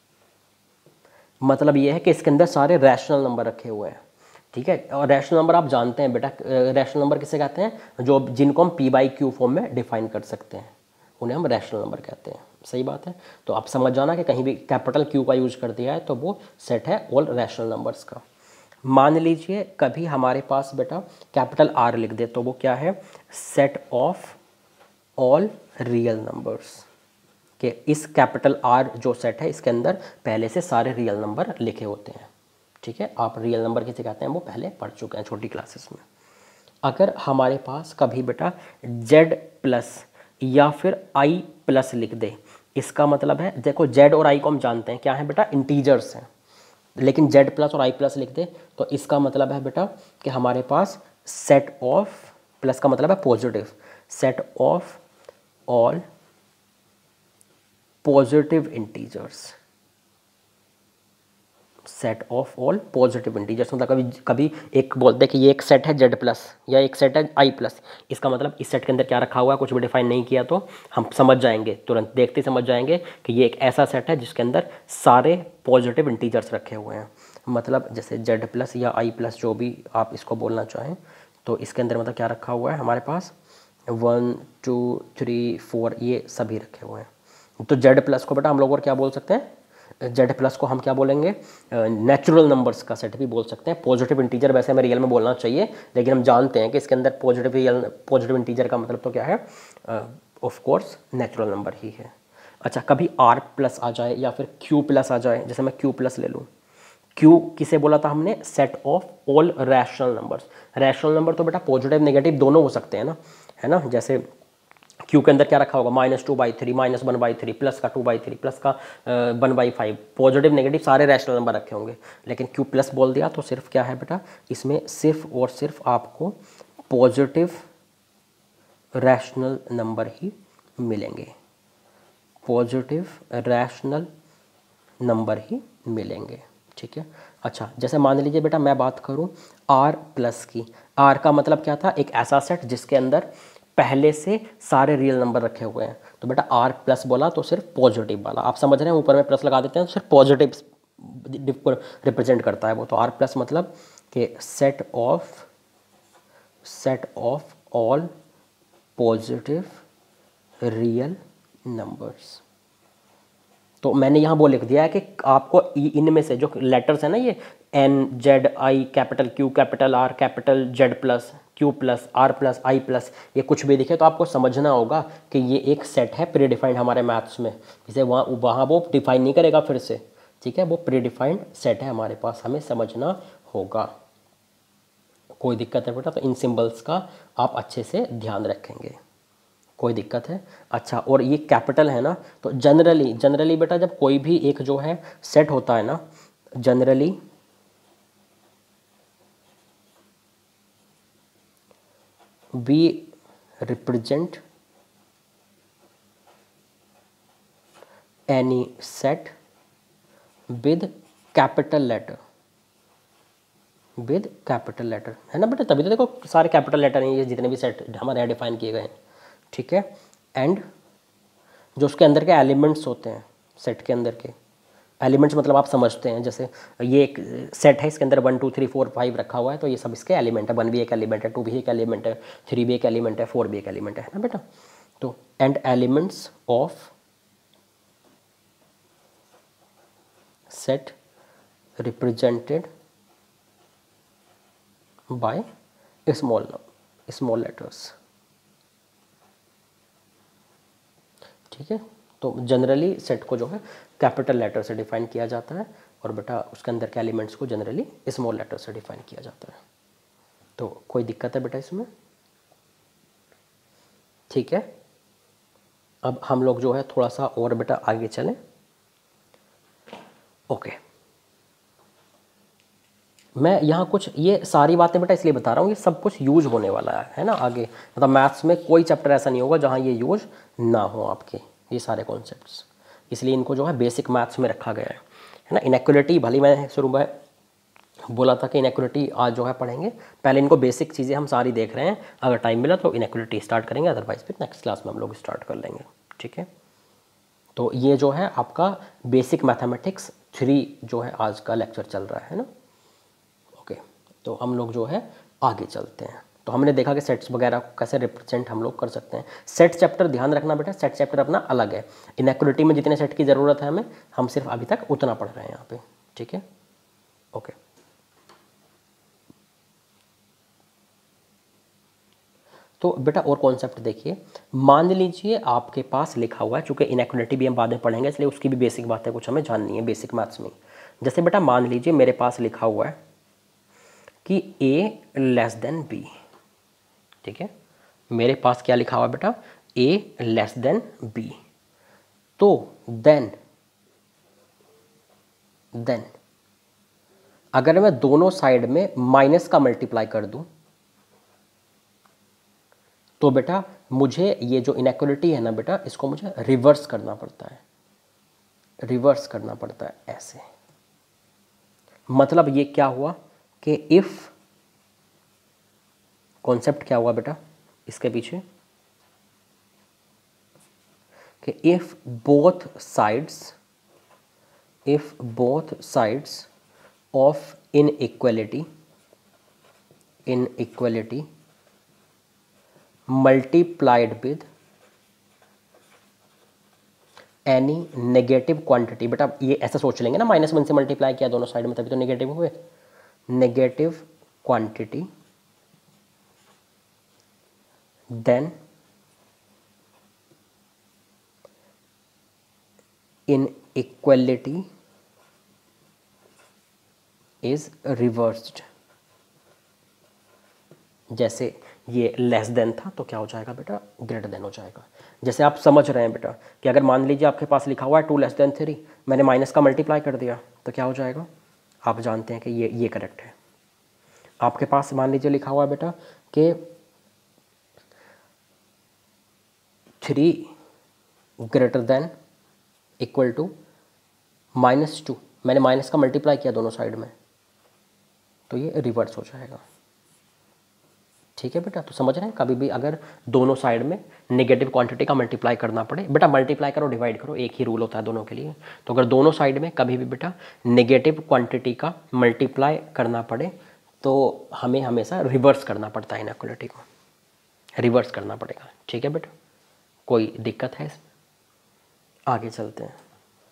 मतलब ये है कि इसके अंदर सारे रैशनल नंबर रखे हुए हैं, ठीक है। और रैशनल नंबर आप जानते हैं बेटा, रैशनल नंबर किसे कहते हैं, जो जिनको हम पी बाई क्यू फॉर्म में डिफाइन कर सकते हैं, उन्हें हम रैशनल नंबर कहते हैं। सही बात है। तो आप समझ जाना कि कहीं भी कैपिटल क्यू का यूज कर दिया है तो वो सेट है ऑल रैशनल नंबर्स का। मान लीजिए कभी हमारे पास बेटा कैपिटल आर लिख दे, तो वो क्या है, set of all real numbers, कि इस कैपिटल आर जो सेट है इसके अंदर पहले से सारे रियल नंबर लिखे होते हैं, ठीक है। आप रियल नंबर किसे कहते हैं वो पहले पढ़ चुके हैं छोटी क्लासेस में। अगर हमारे पास कभी बेटा जेड प्लस या फिर आई प्लस लिख दे, इसका मतलब है, देखो जेड और आई को हम जानते हैं क्या है बेटा, इंटीजर्स हैं, लेकिन जेड प्लस और आई प्लस लिख दे तो इसका मतलब है बेटा कि हमारे पास सेट ऑफ, प्लस का मतलब है positive, set of all positive integers, set of all positive integers. मतलब कभी कभी एक बोलते हैं कि ये एक सेट है जेड प्लस या एक सेट है आई प्लस, इसका मतलब इस सेट के अंदर क्या रखा हुआ है, कुछ भी डिफाइन नहीं किया तो हम समझ जाएंगे, तुरंत देखते समझ जाएंगे कि ये एक ऐसा सेट है जिसके अंदर सारे पॉजिटिव इंटीजर्स रखे हुए हैं। मतलब जैसे जेड प्लस या आई प्लस जो भी आप इसको बोलना चाहें, तो इसके अंदर मतलब क्या रखा हुआ है हमारे पास, वन टू थ्री फोर ये सभी रखे हुए हैं। तो जेड प्लस को बेटा हम लोग और क्या बोल सकते हैं, जेड प्लस को हम क्या बोलेंगे, नेचुरल नंबर्स का सेट भी बोल सकते हैं। पॉजिटिव इंटीजर वैसे हमें रियल में बोलना चाहिए, लेकिन हम जानते हैं कि इसके अंदर पॉजिटिव रियल पॉजिटिव इंटीजर का मतलब तो क्या है, ऑफ कोर्स नेचुरल नंबर ही है। अच्छा, कभी आर प्लस आ जाए या फिर क्यू प्लस आ जाए, जैसे मैं क्यू प्लस ले लूँ, क्यू किसे बोला था हमने, set of all rational numbers. Rational number तो बेटा पॉजिटिव नेगेटिव दोनों हो सकते हैं ना, है ना। जैसे क्यू के अंदर क्या रखा होगा, minus two by three, minus one by three, plus का टू बाई थ्री, प्लस का one by five, positive negative सारे रैशनल नंबर रखे होंगे। लेकिन क्यू प्लस बोल दिया तो सिर्फ क्या है बेटा, इसमें सिर्फ और सिर्फ आपको पॉजिटिव रैशनल नंबर ही मिलेंगे, पॉजिटिव रैशनल नंबर ही मिलेंगे, ठीक है। अच्छा, जैसे मान लीजिए बेटा मैं बात करूं आर प्लस की, आर का मतलब क्या था, एक ऐसा सेट जिसके अंदर पहले से सारे रियल नंबर रखे हुए हैं। तो बेटा आर प्लस बोला तो सिर्फ पॉजिटिव वाला, आप समझ रहे हैं, ऊपर में प्लस लगा देते हैं तो सिर्फ पॉजिटिव रिप्रेजेंट करता है वो। तो आर प्लस मतलब कि set of set of all positive real numbers. तो मैंने यहाँ वो लिख दिया है कि आपको इनमें से जो लेटर्स है ना, ये N, Z, I, capital Q, capital R, capital Z plus, Q plus, R plus, I plus, ये कुछ भी दिखे तो आपको समझना होगा कि ये एक सेट है प्री डिफाइंड हमारे मैथ्स में। इसे वहाँ वहाँ वो डिफाइन नहीं करेगा फिर से, ठीक है, वो प्री डिफाइंड सेट है हमारे पास, हमें समझना होगा। कोई दिक्कत है बेटा, तो इन सिंबल्स का आप अच्छे से ध्यान रखेंगे, कोई दिक्कत है। अच्छा, और ये कैपिटल है ना, तो जनरली जनरली बेटा जब कोई भी एक जो है सेट होता है ना, generally we represent any set with capital letter, with capital letter, है ना बेटा, तभी तो देखो सारे कैपिटल लेटर हैं ये जितने भी सेट हमारे यहाँ डिफाइन किए गए हैं, ठीक है। एंड जो उसके अंदर के एलिमेंट्स होते हैं, सेट के अंदर के एलिमेंट्स मतलब आप समझते हैं, जैसे ये एक सेट है, इसके अंदर one two three four five रखा हुआ है, तो ये सब इसके एलिमेंट है, वन भी एक एलिमेंट है, टू भी एक एलिमेंट है, थ्री भी एक एलिमेंट है, फोर भी एक एलिमेंट है ना बेटा। तो and elements of set represented by small small letters, ठीक है। तो जनरली सेट को जो है कैपिटल लेटर से डिफाइन किया जाता है, और बेटा उसके अंदर के एलिमेंट्स को जनरली स्मॉल लेटर से डिफाइन किया जाता है। तो कोई दिक्कत है बेटा इसमें, ठीक है। अब हम लोग जो है थोड़ा सा और बेटा आगे चलें, ओके। मैं यहाँ कुछ ये सारी बातें बेटा इसलिए बता रहा हूँ, ये सब कुछ यूज होने वाला है है ना आगे, मतलब मैथ्स में कोई चैप्टर ऐसा नहीं होगा जहाँ ये यूज ना हो आपके, ये सारे कॉन्सेप्ट्स। इसलिए इनको जो है बेसिक मैथ्स में रखा गया है है ना। इनइक्वालिटी भले मैं शुरू में बोला था कि इनइक्वालिटी आज जो है पढ़ेंगे, पहले इनको बेसिक चीज़ें हम सारी देख रहे हैं, अगर टाइम मिला तो इनइक्वालिटी स्टार्ट करेंगे, अदरवाइज फिर नेक्स्ट क्लास में हम लोग स्टार्ट कर लेंगे, ठीक है। तो ये जो है आपका बेसिक मैथमेटिक्स थ्री जो है आज का लेक्चर चल रहा है ना। ओके, तो हम लोग जो है आगे चलते हैं। तो हमने देखा कि सेट्स वगैरह को कैसे रिप्रेजेंट हम लोग कर सकते हैं। सेट चैप्टर ध्यान रखना बेटा, सेट चैप्टर अपना अलग है। इनइक्वालिटी में जितने सेट की ज़रूरत है हमें, हम सिर्फ अभी तक उतना पढ़ रहे हैं यहाँ पे, ठीक है। ओके, तो बेटा और कॉन्सेप्ट देखिए, मान लीजिए आपके पास लिखा हुआ है, चूंकि इनइक्वालिटी भी हम बाद में पढ़ेंगे इसलिए उसकी भी बेसिक बातें कुछ हमें जाननी है बेसिक मैथ्स में। जैसे बेटा मान लीजिए मेरे पास लिखा हुआ है कि a लेस देन b, ठीक है। मेरे पास क्या लिखा हुआ है बेटा, a लेस देन b। तो देन देन अगर मैं दोनों साइड में माइनस का मल्टीप्लाई कर दूं तो बेटा मुझे ये जो इनइक्वालिटी है ना बेटा, इसको मुझे रिवर्स करना पड़ता है, रिवर्स करना पड़ता है ऐसे। मतलब ये क्या हुआ कि इफ, कॉन्सेप्ट क्या हुआ बेटा इसके पीछे, कि if both sides if both sides of inequality inequality multiplied with any negative quantity. बेटा ये ऐसा सोच लेंगे ना, माइनस वन से मल्टीप्लाई किया दोनों साइड में तभी तो नेगेटिव हुए, negative quantity, then inequality is reversed. जैसे ये लेस देन था तो क्या हो जाएगा बेटा, ग्रेटर देन हो जाएगा। जैसे आप समझ रहे हैं बेटा कि अगर मान लीजिए आपके पास लिखा हुआ है टू लेस देन थ्री, मैंने माइनस का मल्टीप्लाई कर दिया तो क्या हो जाएगा, आप जानते हैं कि ये ये करेक्ट है। आपके पास मान लीजिए लिखा हुआ है बेटा कि three greater than equal to minus two, मैंने माइनस का मल्टीप्लाई किया दोनों साइड में तो ये रिवर्स हो जाएगा, ठीक है बेटा। तो समझ रहे हैं, कभी भी अगर दोनों साइड में नेगेटिव क्वांटिटी का मल्टीप्लाई करना पड़े, बेटा मल्टीप्लाई करो डिवाइड करो, एक ही रूल होता है दोनों के लिए। तो अगर दोनों साइड में कभी भी बेटा नेगेटिव क्वांटिटी का मल्टीप्लाई करना पड़े तो हमें हमेशा रिवर्स करना पड़ता है, इनइक्वालिटी को रिवर्स करना पड़ेगा, ठीक है बेटा। कोई दिक्कत है इसमें? आगे चलते हैं।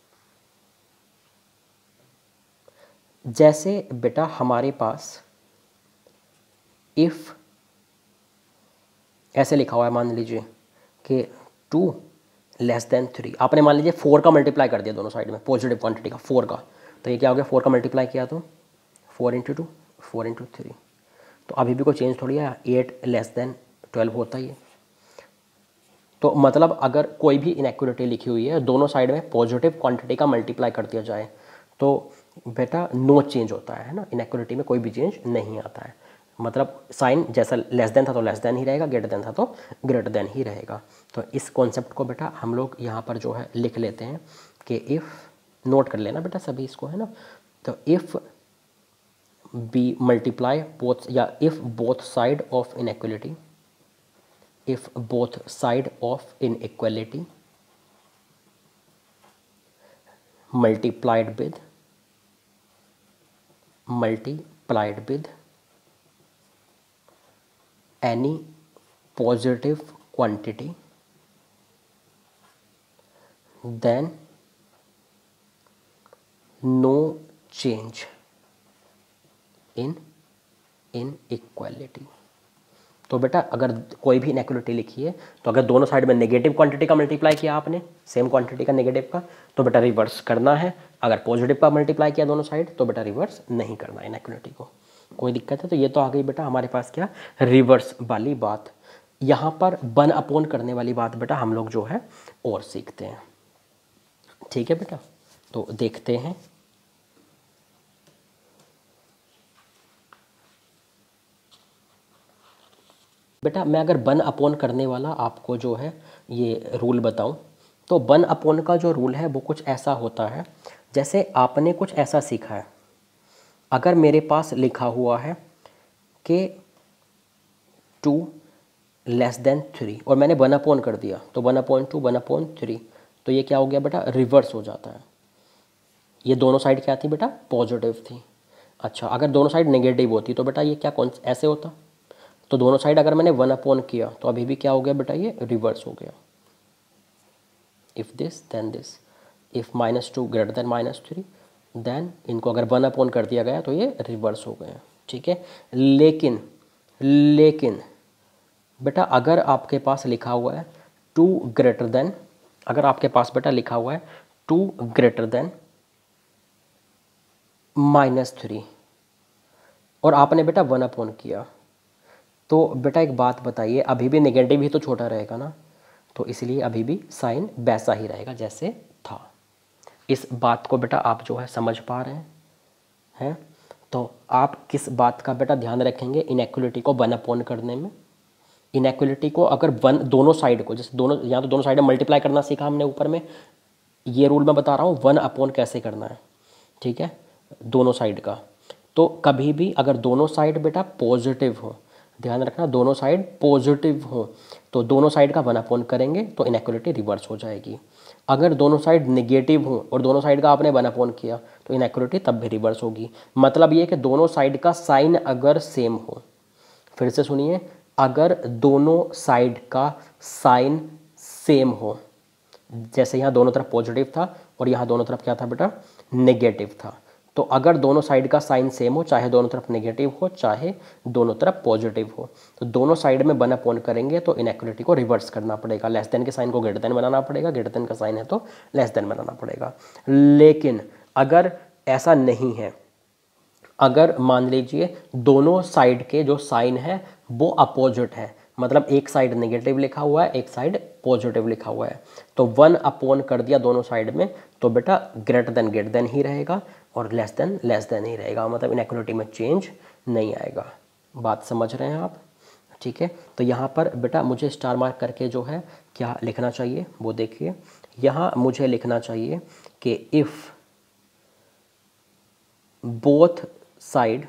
जैसे बेटा हमारे पास इफ ऐसे लिखा हुआ है, मान लीजिए कि टू लेस देन थ्री, आपने मान लीजिए फोर का मल्टीप्लाई कर दिया दोनों साइड में, पॉजिटिव क्वांटिटी का फोर का, तो ये क्या हो गया, फोर का मल्टीप्लाई किया तो four into two four into three, तो अभी भी कोई चेंज थोड़ी है, एट लेस देन ट्वेल्व होता ही है। तो मतलब अगर कोई भी इनइक्वालिटी लिखी हुई है, दोनों साइड में पॉजिटिव क्वांटिटी का मल्टीप्लाई कर दिया जाए तो बेटा नो चेंज होता है ना, इनइक्वालिटी में कोई भी चेंज नहीं आता है। मतलब साइन जैसा लेस देन था तो लेस देन ही रहेगा, ग्रेटर देन था तो ग्रेटर देन ही रहेगा। तो इस कॉन्सेप्ट को बेटा हम लोग यहाँ पर जो है लिख लेते हैं कि इफ़, नोट कर लेना बेटा सभी इसको, है ना। तो इफ़ बी मल्टीप्लाई बोथ, या if both side of inequality if both side of inequality multiplied with multiplied with any positive quantity then no change in inequality। तो बेटा अगर कोई भी इनइक्वालिटी लिखी है तो अगर दोनों साइड में नेगेटिव क्वांटिटी का मल्टीप्लाई किया आपने, सेम क्वांटिटी का नेगेटिव का, तो बेटा रिवर्स करना है। अगर पॉजिटिव का मल्टीप्लाई किया दोनों साइड तो बेटा रिवर्स नहीं करना इनइक्वालिटी को। कोई दिक्कत है? तो ये तो आ गई बेटा हमारे पास क्या, रिवर्स वाली बात। यहाँ पर वन अपॉन करने वाली बात बेटा हम लोग जो है और सीखते हैं, ठीक है बेटा। तो देखते हैं। बेटा मैं अगर वन अपॉन करने वाला आपको जो है ये रूल बताऊं तो वन अपॉन का जो रूल है वो कुछ ऐसा होता है, जैसे आपने कुछ ऐसा सीखा है, अगर मेरे पास लिखा हुआ है कि टू लेस देन थ्री और मैंने वन अपॉन कर दिया, तो one upon two one upon three, तो ये क्या हो गया बेटा, रिवर्स हो जाता है। ये दोनों साइड क्या थी बेटा, पॉजिटिव थी। अच्छा, अगर दोनों साइड नेगेटिव होती तो बेटा ये क्या कौन ऐसे होता, तो दोनों साइड अगर मैंने वन अपॉन किया तो अभी भी क्या हो गया बेटा, ये रिवर्स हो गया। If this then this, if minus two greater than minus three, then इनको अगर वन अपॉन कर दिया गया तो ये रिवर्स हो गया। ठीक है, लेकिन लेकिन बेटा अगर आपके पास लिखा हुआ है टू ग्रेटर देन, अगर आपके पास बेटा लिखा हुआ है two greater than minus three और आपने बेटा वन अपॉन किया, तो बेटा एक बात बताइए, अभी भी नेगेटिव ही तो छोटा रहेगा ना, तो इसलिए अभी भी साइन वैसा ही रहेगा जैसे था। इस बात को बेटा आप जो है समझ पा रहे हैं हैं तो आप किस बात का बेटा ध्यान रखेंगे इनइक्वालिटी को वन अपॉन करने में। इनइक्वालिटी को अगर वन दोनों साइड को, जैसे दोनों यहाँ तो दोनों साइड में मल्टीप्लाई करना सीखा हमने ऊपर में, ये रूल मैं बता रहा हूँ वन अपॉन कैसे करना है। ठीक है, दोनों साइड का, तो कभी भी अगर दोनों साइड बेटा पॉजिटिव हो, ध्यान रखना दोनों साइड पॉजिटिव हो, तो दोनों साइड का वन अपॉन करेंगे तो इनइक्वालिटी रिवर्स हो जाएगी। अगर दोनों साइड नेगेटिव हो और दोनों साइड का आपने वन अपॉन किया तो इनइक्वालिटी तब भी रिवर्स होगी। मतलब ये कि दोनों साइड का साइन अगर सेम हो, फिर से सुनिए, अगर दोनों साइड का साइन सेम हो, जैसे यहाँ दोनों तरफ पॉजिटिव था और यहाँ दोनों तरफ क्या था बेटा, नेगेटिव था, तो अगर दोनों साइड का साइन सेम हो, चाहे दोनों तरफ नेगेटिव हो चाहे दोनों तरफ पॉजिटिव हो, तो दोनों साइड में वन अपॉन करेंगे तो इनइक्वालिटी को रिवर्स करना पड़ेगा। लेस देन के साइन को ग्रेटर देन बनाना पड़ेगा, ग्रेटर देन का साइन है तो लेस देन बनाना पड़ेगा। लेकिन अगर ऐसा नहीं है, अगर मान लीजिए दोनों साइड के जो साइन है वो अपोजिट है, मतलब एक साइड नेगेटिव लिखा हुआ है एक साइड पॉजिटिव लिखा हुआ है, तो वन अपॉन कर दिया दोनों साइड में, तो बेटा ग्रेटर देन ग्रेटर देन ही रहेगा और लेस देन लेस देन ही रहेगा, मतलब इनइक्वालिटी में चेंज नहीं आएगा। बात समझ रहे हैं आप? ठीक है, तो यहाँ पर बेटा मुझे स्टार मार्क करके जो है क्या लिखना चाहिए वो देखिए, यहाँ मुझे लिखना चाहिए कि if both side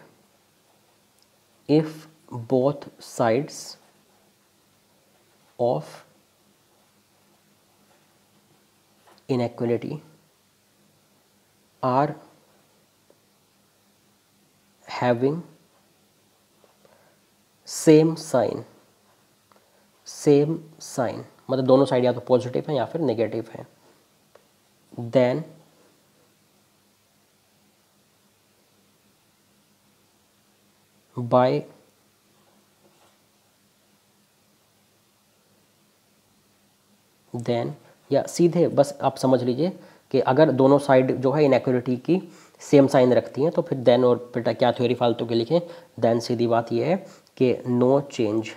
if both sides of inequality are having same sign, same sign मतलब दोनों साइड या तो पॉजिटिव है या फिर नेगेटिव है, then by देन, या सीधे बस आप समझ लीजिए कि अगर दोनों साइड जो है इनइक्वालिटी की सेम साइन रखती हैं तो फिर देन और बेटा क्या थ्योरी फालतू के लिखें, देन सीधी बात यह है कि नो चेंज।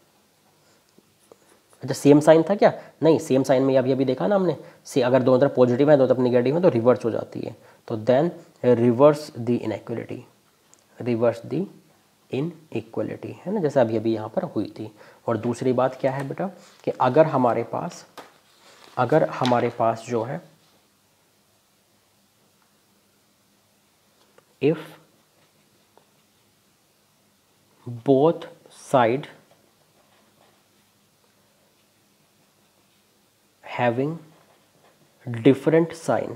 अच्छा सेम साइन था क्या, नहीं सेम साइन में अभी अभी देखा ना हमने, से अगर दोनों तरफ पॉजिटिव है दोनों तरफ नेगेटिव है तो रिवर्स हो जाती है, तो then reverse the inequality, reverse the inequality, है ना, जैसे अभी अभी यहाँ पर हुई थी। और दूसरी बात क्या है बेटा कि अगर हमारे पास अगर हमारे पास जो है if both side having different sign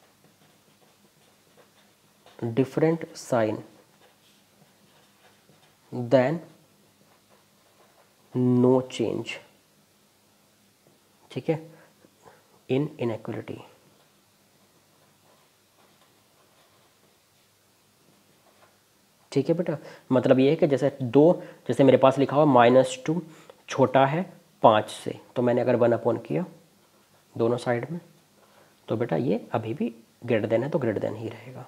different sign then no change, ठीक है, इन इनइक्वालिटी। ठीक है बेटा, मतलब ये है कि जैसे दो, जैसे मेरे पास लिखा हुआ माइनस टू छोटा है पाँच से, तो मैंने अगर वन अपॉन किया दोनों साइड में तो बेटा ये अभी भी ग्रेटर देन है तो ग्रेटर देन ही रहेगा।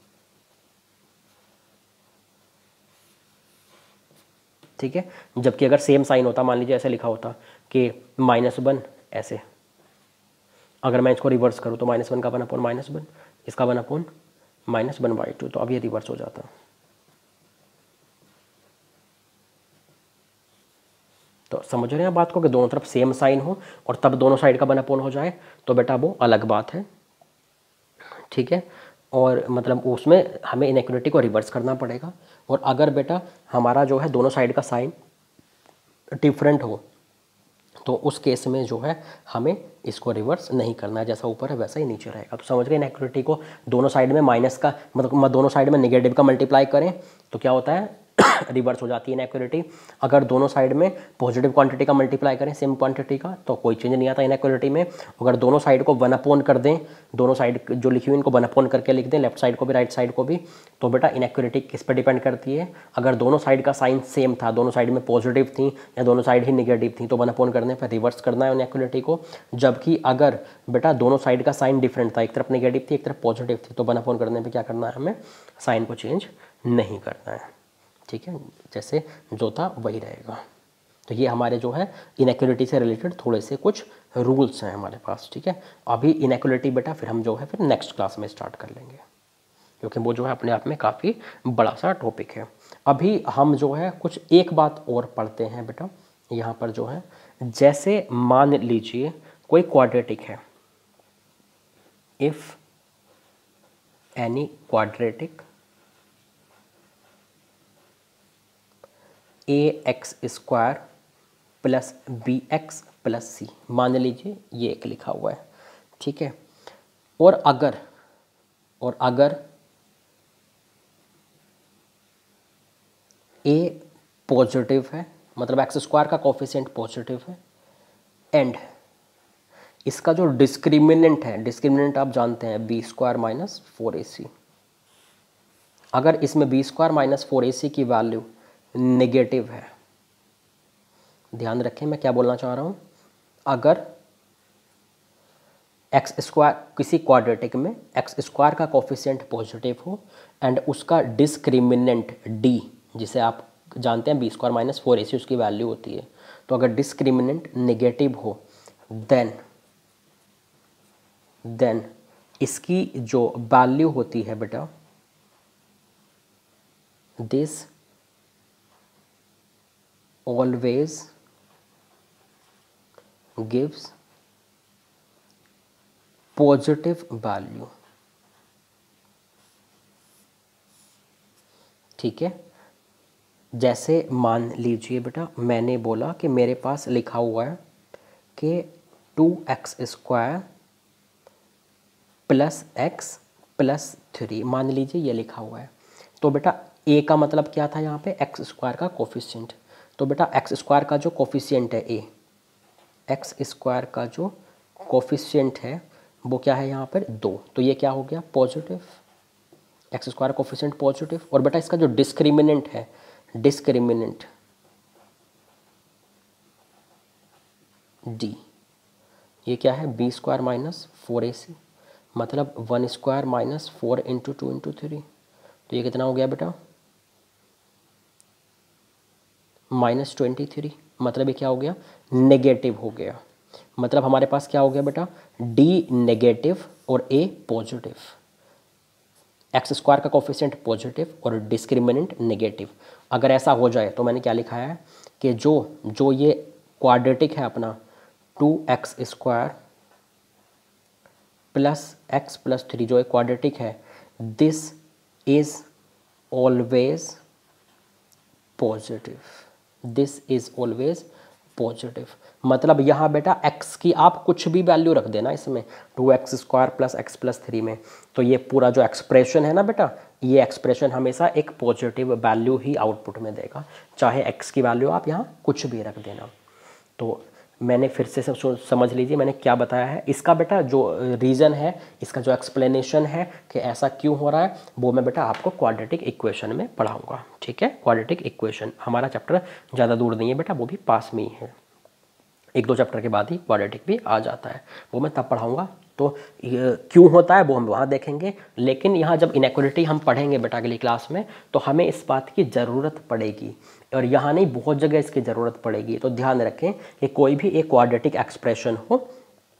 ठीक है, जबकि अगर सेम साइन होता, मान लीजिए ऐसे लिखा होता कि माइनस वन ऐसे, अगर मैं इसको रिवर्स करूँ तो माइनस वन का वन अपॉन माइनस वन, इसका one upon minus one by two, तो अब ये रिवर्स हो जाता। तो समझ रहे हैं बात को कि दोनों तरफ सेम साइन हो और तब दोनों साइड का वन अपॉन हो जाए तो बेटा वो अलग बात है, ठीक है। और मतलब उसमें हमें इनइक्वालिटी को रिवर्स करना पड़ेगा। और अगर बेटा हमारा जो है दोनों साइड का साइन डिफरेंट हो तो उस केस में जो है हमें इसको रिवर्स नहीं करना है, जैसा ऊपर है वैसा ही नीचे रहेगा। तो समझ गए इनइक्वालिटी को दोनों साइड में माइनस का मतलब दोनों साइड में नेगेटिव का मल्टीप्लाई करें तो क्या होता है रिवर्स हो जाती है इनइक्वालिटी। अगर दोनों साइड में पॉजिटिव क्वांटिटी का मल्टीप्लाई करें सेम क्वांटिटी का तो कोई चेंज नहीं आता इनइक्वालिटी में। अगर दोनों साइड को वन अपॉन कर दें, दोनों साइड जो लिखी हुई इनको वन अपॉन करके लिख दें, लेफ्ट साइड को भी राइट साइड को भी, तो बेटा इनइक्वालिटी किस पर डिपेंड करती है। अगर दोनों साइड का साइन सेम था, दोनों साइड में पॉजिटिव थी या दोनों साइड ही निगेटिव थी तो वन अपॉन करने पर रिवर्स करना है इनइक्वालिटी को। जबकि अगर बेटा दोनों साइड का साइन डिफरेंट था, एक तरफ निगेटिव थी एक तरफ पॉजिटिव थी, तो वन अपॉन करने पर क्या करना है हमें साइन को चेंज नहीं करना है, ठीक है। जैसे जो था वही रहेगा। तो ये हमारे जो है इनइक्वालिटी से रिलेटेड थोड़े से कुछ रूल्स हैं हमारे पास, ठीक है। अभी इनइक्वालिटी बेटा फिर हम जो है फिर नेक्स्ट क्लास में स्टार्ट कर लेंगे, क्योंकि वो जो है अपने आप में काफ़ी बड़ा सा टॉपिक है। अभी हम जो है कुछ एक बात और पढ़ते हैं बेटा यहाँ पर जो है, जैसे मान लीजिए कोई क्वाड्रेटिक है, if any quadratic a x square plus b x plus c, मान लीजिए ये एक लिखा हुआ है, ठीक है। और अगर और अगर ए पॉजिटिव है, मतलब एक्स स्क्वायर का कोफिशिएंट पॉजिटिव है, एंड इसका जो डिस्क्रिमिनेंट है, डिस्क्रिमिनेंट आप जानते हैं b square minus four a c, अगर इसमें b square minus four a c की वैल्यू नेगेटिव है, ध्यान रखें मैं क्या बोलना चाह रहा हूं, अगर एक्स स्क्वायर किसी क्वाड्रेटिक में एक्स स्क्वायर का कोफिशिएंट पॉजिटिव हो एंड उसका डिस्क्रिमिनेंट डी, जिसे आप जानते हैं b square minus four a c उसकी वैल्यू होती है, तो अगर डिस्क्रिमिनेंट नेगेटिव हो देन देन इसकी जो वैल्यू होती है बेटा, this always gives positive value, ठीक है। जैसे मान लीजिए बेटा मैंने बोला कि मेरे पास लिखा हुआ है कि two x square plus x plus three, मान लीजिए ये लिखा हुआ है। तो बेटा ए का मतलब क्या था यहाँ पे, एक्स स्क्वायर का कोफिशिएंट। तो बेटा एक्स स्क्वायर का जो कोफिशिएंट है ए, एक्स स्क्वायर का जो कोफिशिएंट है वो क्या है यहाँ पर दो, तो ये क्या हो गया positive, x square coefficient positive. और बेटा इसका जो डिस्क्रिमिनेंट है, डिस्क्रिमिनेंट डी, ये क्या है b square minus four a c, मतलब one square minus four into two into three, तो ये कितना हो गया बेटा माइनस ट्वेंटी थ्री, मतलब ये क्या हो गया नेगेटिव हो गया। मतलब हमारे पास क्या हो गया बेटा डी नेगेटिव और ए पॉजिटिव, एक्स स्क्वायर का कोफिशिएंट पॉजिटिव और डिस्क्रिमिनेंट नेगेटिव। अगर ऐसा हो जाए तो मैंने क्या लिखा है कि जो जो ये क्वाड्रेटिक है अपना two x square plus x plus three, जो एक क्वाड्रेटिक है, this is always positive, this is always positive. मतलब यहाँ बेटा x की आप कुछ भी वैल्यू रख देना इसमें, two x square plus x plus three में, तो ये पूरा जो एक्सप्रेशन है ना बेटा, ये एक्सप्रेशन हमेशा एक पॉजिटिव वैल्यू ही आउटपुट में देगा, चाहे x की वैल्यू आप यहाँ कुछ भी रख देना। तो मैंने फिर से समझ लीजिए मैंने क्या बताया है, इसका बेटा जो रीज़न है, इसका जो एक्सप्लेनेशन है कि ऐसा क्यों हो रहा है, वो मैं बेटा आपको क्वाड्रेटिक इक्वेशन में पढ़ाऊंगा, ठीक है। क्वाड्रेटिक इक्वेशन हमारा चैप्टर ज़्यादा दूर नहीं है बेटा, वो भी पास में ही है, एक दो चैप्टर के बाद ही क्वाड्रेटिक भी आ जाता है, वो मैं तब पढ़ाऊँगा। तो क्यों होता है वो हम वहाँ देखेंगे, लेकिन यहाँ जब इनइक्वालिटी हम पढ़ेंगे बेटा अगली क्लास में तो हमें इस बात की ज़रूरत पड़ेगी, और यहाँ नहीं बहुत जगह इसकी ज़रूरत पड़ेगी। तो ध्यान रखें कि कोई भी एक क्वाड्रेटिक एक्सप्रेशन हो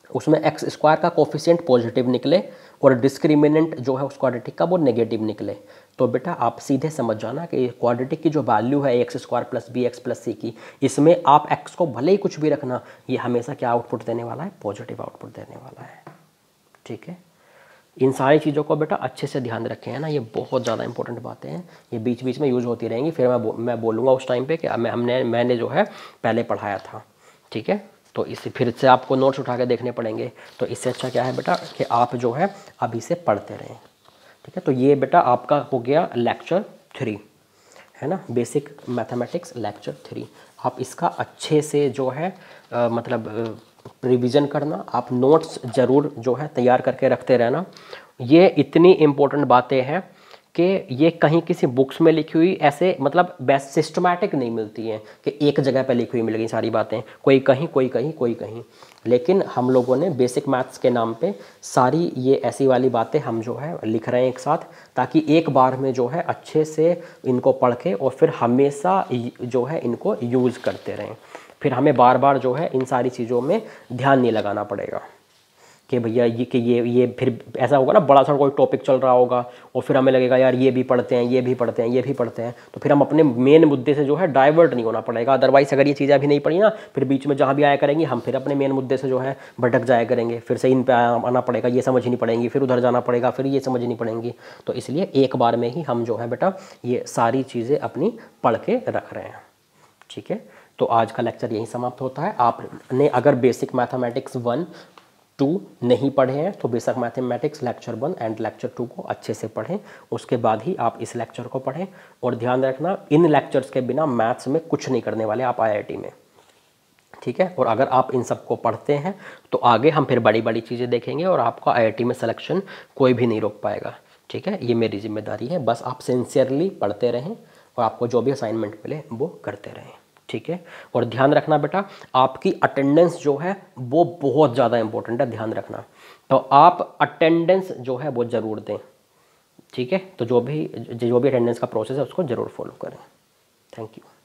उसमें एक्स स्क्वायर का कोफिशिएंट पॉजिटिव निकले और डिस्क्रिमिनेंट जो है उस क्वाड्रेटिक का वो नेगेटिव निकले, तो बेटा आप सीधे समझ जाना कि क्वाड्रेटिक की जो वैल्यू है x square plus b x plus c की, इसमें आप एक्स को भले ही कुछ भी रखना, ये हमेशा क्या आउटपुट देने वाला है, पॉजिटिव आउटपुट देने वाला है। ठीक है, इन सारी चीज़ों को बेटा अच्छे से ध्यान रखें, है ना, ये बहुत ज़्यादा इंपॉर्टेंट बातें हैं, ये बीच बीच में यूज़ होती रहेंगी, फिर मैं बो, मैं बोलूँगा उस टाइम पे कि मैं हमने मैंने जो है पहले पढ़ाया था। ठीक है, तो इसे फिर से आपको नोट्स उठा के देखने पड़ेंगे, तो इससे अच्छा क्या है बेटा कि आप जो है अभी से पढ़ते रहें। ठीक है, तो ये बेटा आपका हो गया लेक्चर थ्री, है ना, बेसिक मैथमेटिक्स लेक्चर थ्री। आप इसका अच्छे से जो है आ, मतलब रिवीजन करना, आप नोट्स ज़रूर जो है तैयार करके रखते रहना। ये इतनी इम्पोर्टेंट बातें हैं कि ये कहीं किसी बुक्स में लिखी हुई ऐसे मतलब बेस्ट सिस्टमैटिक नहीं मिलती हैं कि एक जगह पे लिखी हुई मिल गई सारी बातें, कोई कहीं कोई कहीं कोई कहीं, लेकिन हम लोगों ने बेसिक मैथ्स के नाम पे सारी ये ऐसी वाली बातें हम जो है लिख रहे हैं एक साथ, ताकि एक बार में जो है अच्छे से इनको पढ़ के और फिर हमेशा जो है इनको यूज़ करते रहें, फिर हमें बार बार जो है इन सारी चीज़ों में ध्यान नहीं लगाना पड़ेगा कि भैया ये कि ये ये फिर ऐसा होगा ना, बड़ा सा कोई टॉपिक चल रहा होगा और फिर हमें लगेगा यार ये भी पढ़ते हैं ये भी पढ़ते हैं ये भी पढ़ते हैं, तो फिर हम अपने मेन मुद्दे से जो है डाइवर्ट नहीं होना पड़ेगा। अदरवाइज अगर ये चीज़ें अभी नहीं पढ़ी ना, फिर बीच में जहाँ भी आया करेंगी हम फिर अपने मेन मुद्दे से जो है भटक जाया करेंगे, फिर से इन पर आना पड़ेगा, ये समझनी पड़ेंगी, फिर उधर जाना पड़ेगा, फिर ये समझनी पड़ेंगी। तो इसलिए एक बार में ही हम जो है बेटा ये सारी चीज़ें अपनी पढ़ के रख रहे हैं। ठीक है, तो आज का लेक्चर यहीं समाप्त होता है। आपने अगर बेसिक मैथमेटिक्स वन टू नहीं पढ़े हैं तो basic mathematics lecture one and lecture two को अच्छे से पढ़ें, उसके बाद ही आप इस लेक्चर को पढ़ें। और ध्यान रखना इन लेक्चर्स के बिना मैथ्स में कुछ नहीं करने वाले आप आई आई टी में। ठीक है, और अगर आप इन सब को पढ़ते हैं तो आगे हम फिर बड़ी बड़ी चीज़ें देखेंगे और आपका आई आई टी में सिलेक्शन कोई भी नहीं रोक पाएगा। ठीक है, ये मेरी जिम्मेदारी है, बस आप सिंसियरली पढ़ते रहें और आपको जो भी असाइनमेंट मिले वो करते रहें। ठीक है, और ध्यान रखना बेटा आपकी अटेंडेंस जो है वो बहुत ज़्यादा इंपॉर्टेंट है, ध्यान रखना, तो आप अटेंडेंस जो है वो ज़रूर दें। ठीक है, तो जो भी जो भी अटेंडेंस का प्रोसेस है उसको ज़रूर फॉलो करें। Thank you.